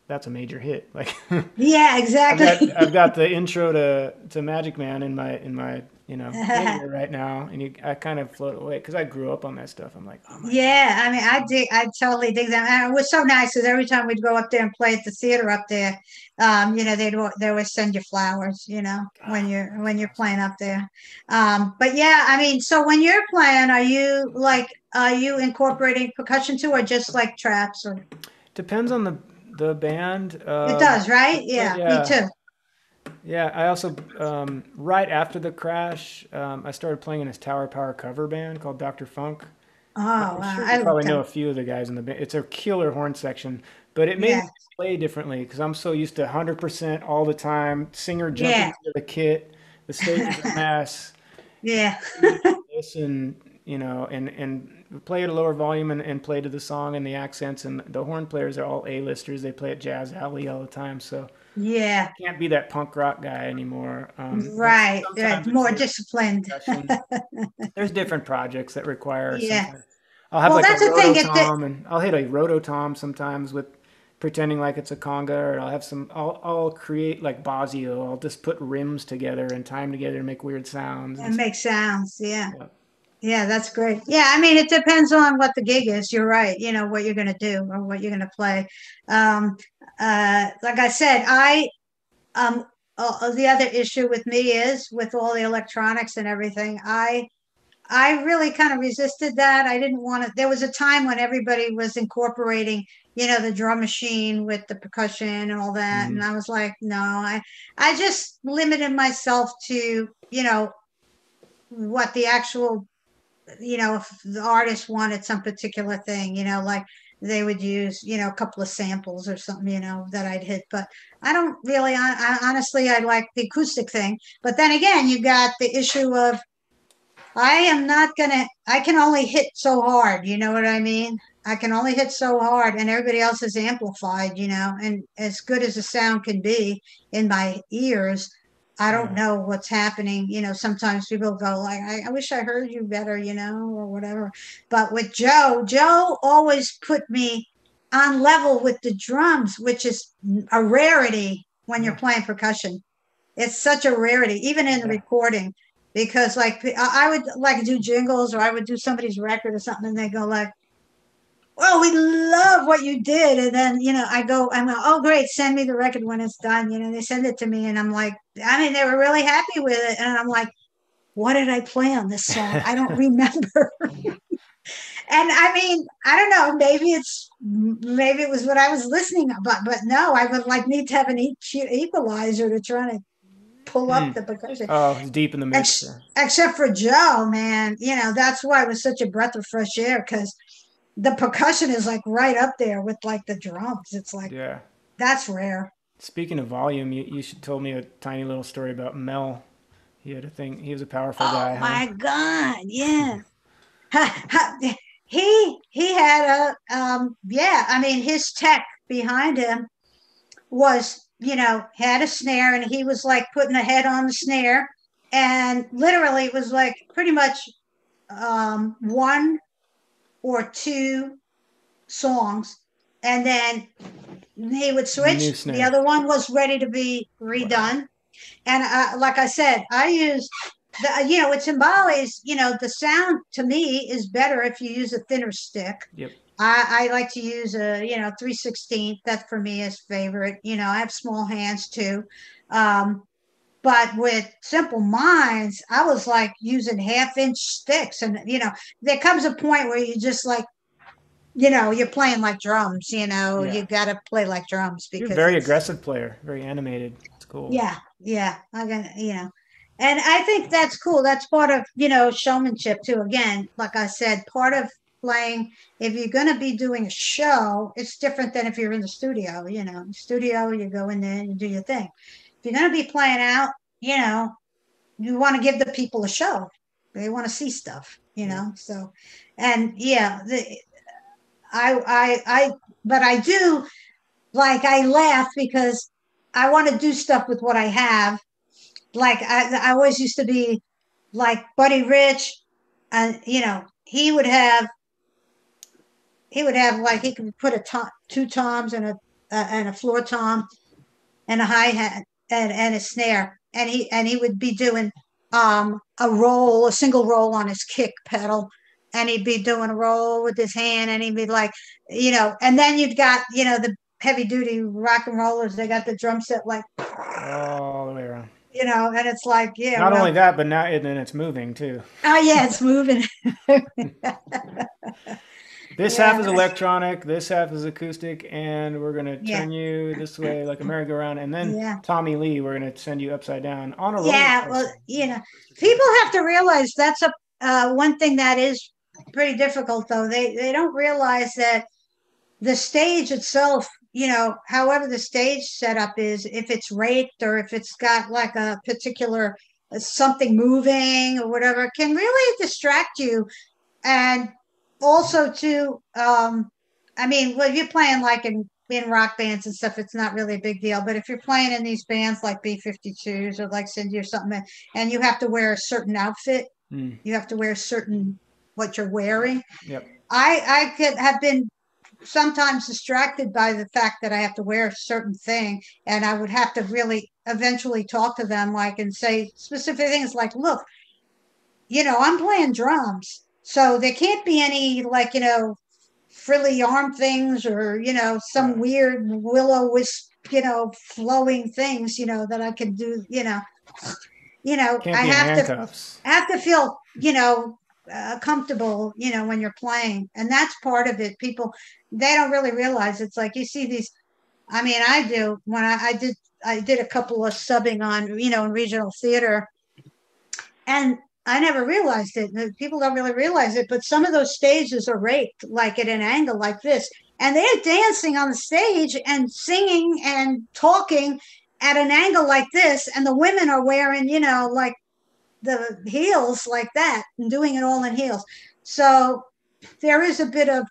that's a major hit. Like Yeah, I've got exactly. I've got the intro to to Magic Man in my in my you know in here right now, and you, I kind of float away because I grew up on that stuff. I'm like, oh my god. Yeah, I mean, I dig, I totally dig that. And it was so nice because every time we'd go up there and play at the theater up there, um, you know, they'd al- they always send you flowers, you know, when Oh, you're when that's you're awesome. playing up there. Um, but yeah, I mean, so when you're playing, are you like, are you incorporating percussion too, or just like traps? Or Depends on the the band. it Um, does, right? I play, Yeah, me yeah, too. yeah. I also um, right after the crash, um, I started playing in this Tower Power cover band called Doctor Funk. Oh, I'm wow, sure you I like probably know them. a few of the guys in the band. It's a killer horn section, but it made me Yeah, play differently because I'm so used to one hundred percent all the time. Singer jumping yeah, into the kit, the stage is a mess. yeah, You listen, you know, and and play at a lower volume and, and play to the song and the accents. And the horn players are all A-listers. They play at Jazz Alley all the time, so yeah. can't be that punk rock guy anymore. Um, but Right, right. sometimes it's More nice disciplined. discussion. There's different projects that require Yeah. sometimes. I'll have Well, like a that's the thing. It, rototom, and I'll hit a rototom sometimes with pretending like it's a conga, or I'll have some. I'll I'll create like Bosio. I'll just put rims together and tie them together and make weird sounds it and stuff. makes sounds. Yeah. Yeah. Yeah, that's great. Yeah, I mean, it depends on what the gig is. You're right. You know, what you're going to do or what you're going to play. Um, uh, like I said, I, um, uh, the other issue with me is with all the electronics and everything, I, I really kind of resisted that. I didn't want to. There was a time when everybody was incorporating, you know, the drum machine with the percussion and all that, and Hmm. I was like, no, I, I just limited myself to, you know, what the actual, you know, if the artist wanted some particular thing, you know, like they would use, you know, a couple of samples or something, you know, that I'd hit. But I don't really, I, I, honestly, I like the acoustic thing. But then again, you got the issue of I am not gonna, I can only hit so hard, you know what I mean? I can only hit so hard, and everybody else is amplified, you know, and as good as the sound can be in my ears, I don't Yeah. know what's happening. You know, sometimes people go like, I, I wish I heard you better, you know, or whatever. But with Joe, Joe always put me on level with the drums, which is a rarity when you're Yeah. playing percussion. It's such a rarity, even in the Yeah. recording, because like I would like do jingles or I would do somebody's record or something, and they go like, "Well, we love what you did," and then you know I go, I'm like, "Oh, great, send me the record when it's done." You know, they send it to me, and I'm like, I mean, they were really happy with it, and I'm like, "What did I play on this song? I don't remember." And I mean, I don't know. Maybe it's maybe it was what I was listening, but but no, I would like need to have an equalizer to try to pull Hmm. up the percussion. Oh, it's deep in the mix Ex- there. except for Joe, man, you know, that's why it was such a breath of fresh air because the percussion is like right up there with like the drums. It's like Yeah. that's rare. Speaking of volume, you, you should told me a tiny little story about Mel. He had a thing. He was a powerful Oh guy, huh? my God, yeah. he he had a um yeah, I mean his tech behind him was, you know, had a snare and he was like putting a head on the snare and literally it was like pretty much um one or two songs, and then he would New switch. The snare. other one was ready to be Wow. redone. And uh, like I said, I use the, you know, with timbales, you know, the sound to me is better if you use a thinner stick. Yep. I, I like to use a, you know, three sixteenth. That for me is favorite. You know, I have small hands too. Um, but with Simple Minds, I was like using half inch sticks. And, you know, there comes a point where you just like, you know, you're playing like drums, you know, Yeah. you got to play like drums You're a because very it's, aggressive player. Very animated. It's cool. yeah, yeah, I'm gonna, you know, and I think that's cool. That's part of, you know, showmanship too. Again, like I said, part of playing, if you're going to be doing a show, it's different than if you're in the studio, you know, studio, you go in there and you do your thing. If you're going to be playing out, you know, you want to give the people a show. They want to see stuff, you Yep. know, so, and yeah, the, I, I, I, but I do like, I laugh because I want to do stuff with what I have. Like I, I always used to be like Buddy Rich, and you know, he would have, he would have like, he could put a tom, two toms and a, uh, and a floor tom and a hi-hat and, and a snare. And he and he would be doing um, a roll, a single roll on his kick pedal. And he'd be doing a roll with his hand, and he'd be like, you know, and then you've got, you know, the heavy duty rock and rollers. They got the drum set like all the way around. You know, and it's like, yeah. Not well, only that, but now and then it's moving too. Oh yeah, it's moving. This yeah. half is electronic, this half is acoustic, and we're gonna turn yeah. you this way like a merry-go-round, and then yeah. Tommy Lee, we're gonna send you upside down on a roller Yeah, coaster. well, you know, people have to realize that's a uh, one thing that is pretty difficult, though. They they don't realize that the stage itself, you know, however the stage setup is, if it's raked or if it's got like a particular uh, something moving or whatever, can really distract you. And also too, um, I mean, well, if you're playing like in, in rock bands and stuff, it's not really a big deal. But if you're playing in these bands like B fifty-twos or like Cyndi or something, and you have to wear a certain outfit, mm. you have to wear certain what you're wearing. Yep. I I could have been sometimes distracted by the fact that I have to wear a certain thing, and I would have to really eventually talk to them like and say specific things like, look, you know, I'm playing drums, so there can't be any like, you know, frilly arm things or, you know, some right. weird will-o-wisp, you know, flowing things, you know, that I can do, you know, you know, can't I be in have handcuffs. to have to feel, you know, uh, comfortable, you know, when you're playing. And that's part of it. People, they don't really realize. It's like you see these, I mean, I do when I, I did, I did a couple of subbing on, you know, in regional theater, and I never realized it. People don't really realize it, but some of those stages are raked like at an angle like this, and they're dancing on the stage and singing and talking at an angle like this, and the women are wearing, you know, like the heels like that and doing it all in heels. So there is a bit of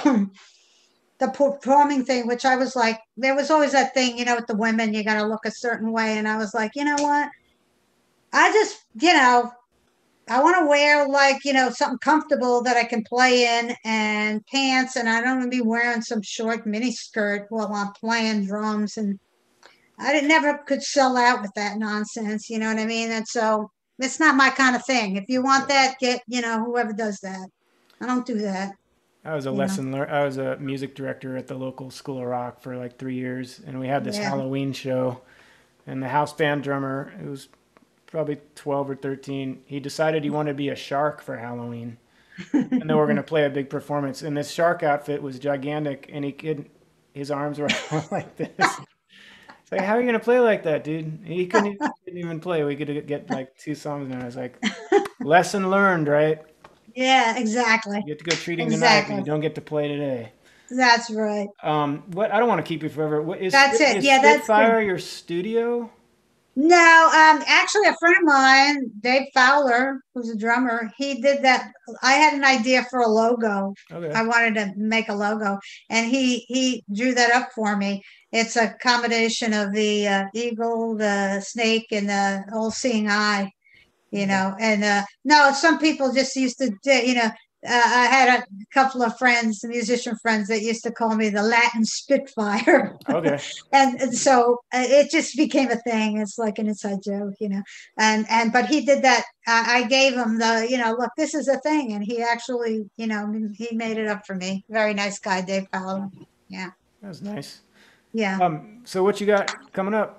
the performing thing, which I was like, there was always that thing, you know, with the women, you got to look a certain way. And I was like, you know what? I just, you know, I want to wear like, you know, something comfortable that I can play in and pants. And I don't want to be wearing some short mini skirt while I'm playing drums. And I didn't, never could sell out with that nonsense. You know what I mean? And so it's not my kind of thing. If you want that, get, you know, whoever does that. I don't do that. I was a lesson learner. I was a music director at the local School of Rock for like three years. And we had this yeah. Halloween show, and the house band drummer, it was probably twelve or thirteen, he decided he wanted to be a shark for Halloween. And then we're going to play a big performance. And this shark outfit was gigantic, and he could, his arms were like this. It's like, how are you going to play like that, dude? He couldn't, he couldn't even play. We could get like two songs, and I was like, lesson learned, right? Yeah, exactly. You get to go treating exactly. tonight, but you don't get to play today. That's right. Um, what I don't want to keep you forever. What is that's it? Is yeah, Spitfire that's your studio? No, um, actually, a friend of mine, Dave Fowler, who's a drummer, he did that. I had an idea for a logo. Okay. I wanted to make a logo, and he he drew that up for me. It's a combination of the uh, eagle, the snake, and the all-seeing eye. You know, and uh, no, some people just used to, you know, uh, I had a couple of friends, musician friends, that used to call me the Latin Spitfire. Okay. and, and so uh, it just became a thing. It's like an inside joke, you know. And and but he did that. I, I gave him the, you know, look, this is a thing, and he actually, you know, he made it up for me. Very nice guy, Dave Fowler. Yeah. That was nice. Yeah. Um. So what you got coming up?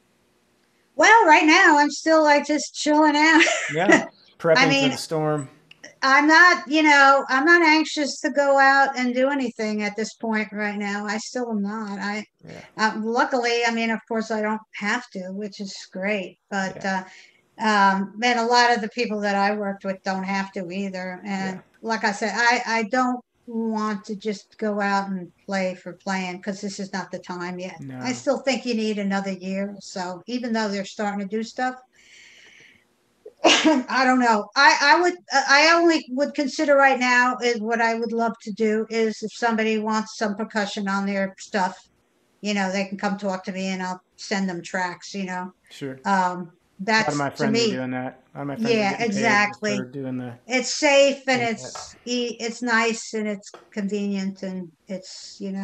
Well, right now I'm still like just chilling out. Yeah, prepping I mean, for the storm. I'm not, you know, I'm not anxious to go out and do anything at this point right now. I still am not. I, yeah. uh, luckily, I mean, of course, I don't have to, which is great. But yeah. uh, um, man, a lot of the people that I worked with don't have to either. And yeah. like I said, I, I don't want to just go out and play for playing, because this is not the time yet. No. I still think you need another year or so, even though they're starting to do stuff. I don't know. I, I would, I only would consider right now is what I would love to do is if somebody wants some percussion on their stuff, you know, they can come talk to me and I'll send them tracks, you know. Sure. Um, that's, a lot of my friends to me, are doing that. A lot of my friends yeah, are exactly. for doing the, it's safe and it's, it's nice and it's convenient and it's, you know,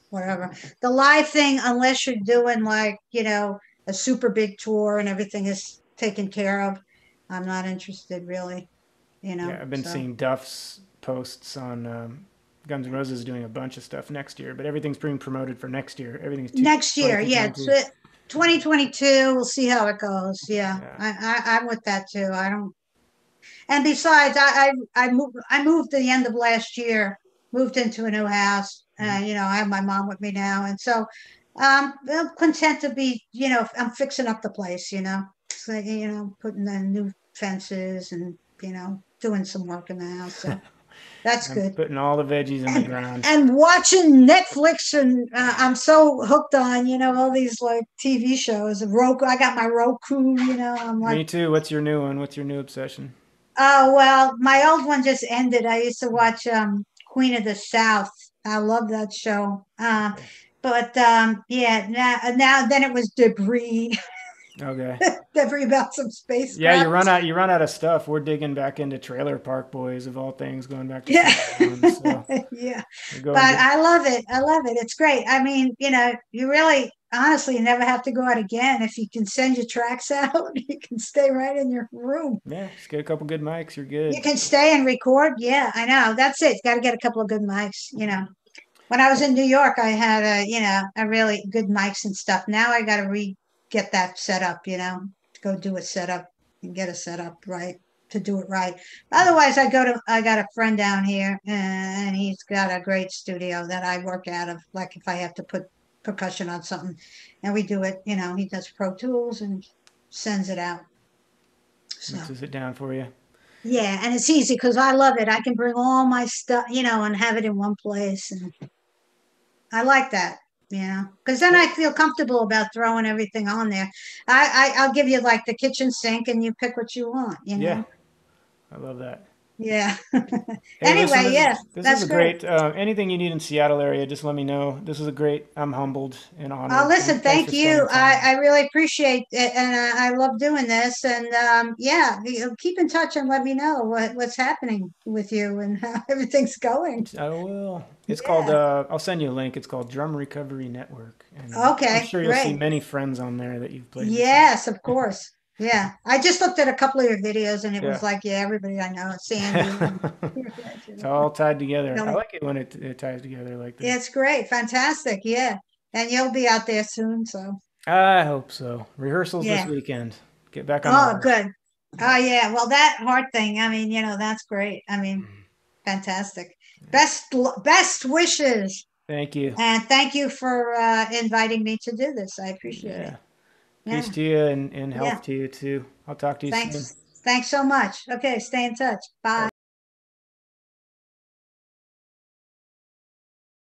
whatever. The live thing, unless you're doing like, you know, a super big tour and everything is taken care of, I'm not interested really, you know. Yeah, I've been So seeing Duff's posts on um, Guns N' Roses doing a bunch of stuff next year, but everything's being promoted for next year. Everything's two, next year, yeah, it's twenty twenty-two. uh, twenty twenty-two. We'll see how it goes. Yeah, Yeah. I, I I'm with that too. I don't. And besides, I I I moved I moved at the end of last year, moved into a new house. Mhm. Uh, you know, I have my mom with me now, and so um, I'm content to be. You know, I'm fixing up the place. You know, so, you know, putting in new fences and you know doing some work in the house. So that's I'm good. putting all the veggies in the And ground. and watching Netflix and uh, I'm so hooked on you know all these like T V shows. Roku, I got my Roku. You know, I'm like. Me too. What's your new one? What's your new obsession? Oh, well, my old one just ended. I used to watch um Queen of the South. I love that show. Uh, but um yeah, now now then it was Debris. Okay. Debris about some Yeah, you spacecraft. run out. You run out of stuff. We're digging back into Trailer Park Boys of all things, going back to Yeah. season one. So Yeah. we're But going. I love it. I love it. It's great. I mean, you know, you really honestly never have to go out again. If you can send your tracks out, you can stay right in your room. Yeah, just get a couple good mics. You're You good. can stay and record. Yeah, I know. That's it. Got to get a couple of good mics, you know. When I was in New York, I had a, you know, a really good mics and stuff. Now I got to re get that set up, you know, go do a setup and get a setup right to do it right. Otherwise, I go to, I got a friend down here and he's got a great studio that I work out of. Like if I have to put percussion on something and we do it, you know, he does Pro Tools and sends it out. So. Mixes it down for you. Yeah, and it's easy because I love it. I can bring all my stuff, you know, and have it in one place. And I like that, you know, because then I feel comfortable about throwing everything on there. I, I I'll give you like the kitchen sink, and you pick what you want, you Yeah, know. I love that. Yeah. Hey, listen, Anyway, this is yeah, this is that's a great. great. Uh, anything you need in Seattle area, just let me know. This is a great. I'm humbled and Uh, honored. listen, Thank, thanks for thank spending you. I, time. I really appreciate it, and I, I love doing this. And um, yeah, you- keep in touch and let me know what, what's happening with you and how everything's going. I will. It's called. Yeah. Uh, I'll send you a link. It's called Drum Recovery Network, and uh, I'm Okay, sure you'll see great. many friends on there that you've played before. Yes, of course. Yeah. I just looked at a couple of your videos and it was Yeah. like, yeah, everybody I know, Sandy and It's all tied together. I Billy. like it when it, it ties together like that. It's great. Fantastic. Yeah. And you'll be out there soon. So, I hope so. Rehearsals this yeah. weekend. Get back on the Oh, horse. good. Yeah. Oh, yeah. Well, that heart thing, I mean, you know, that's great. I mean, fantastic. Best, best wishes. Thank you. And thank you for uh, inviting me to do this. I appreciate it. Yeah. Peace Yeah. to you and, and Yeah. health to you too. I'll talk to you soon. Thanks. Thanks so much. Okay. Stay in touch. Bye.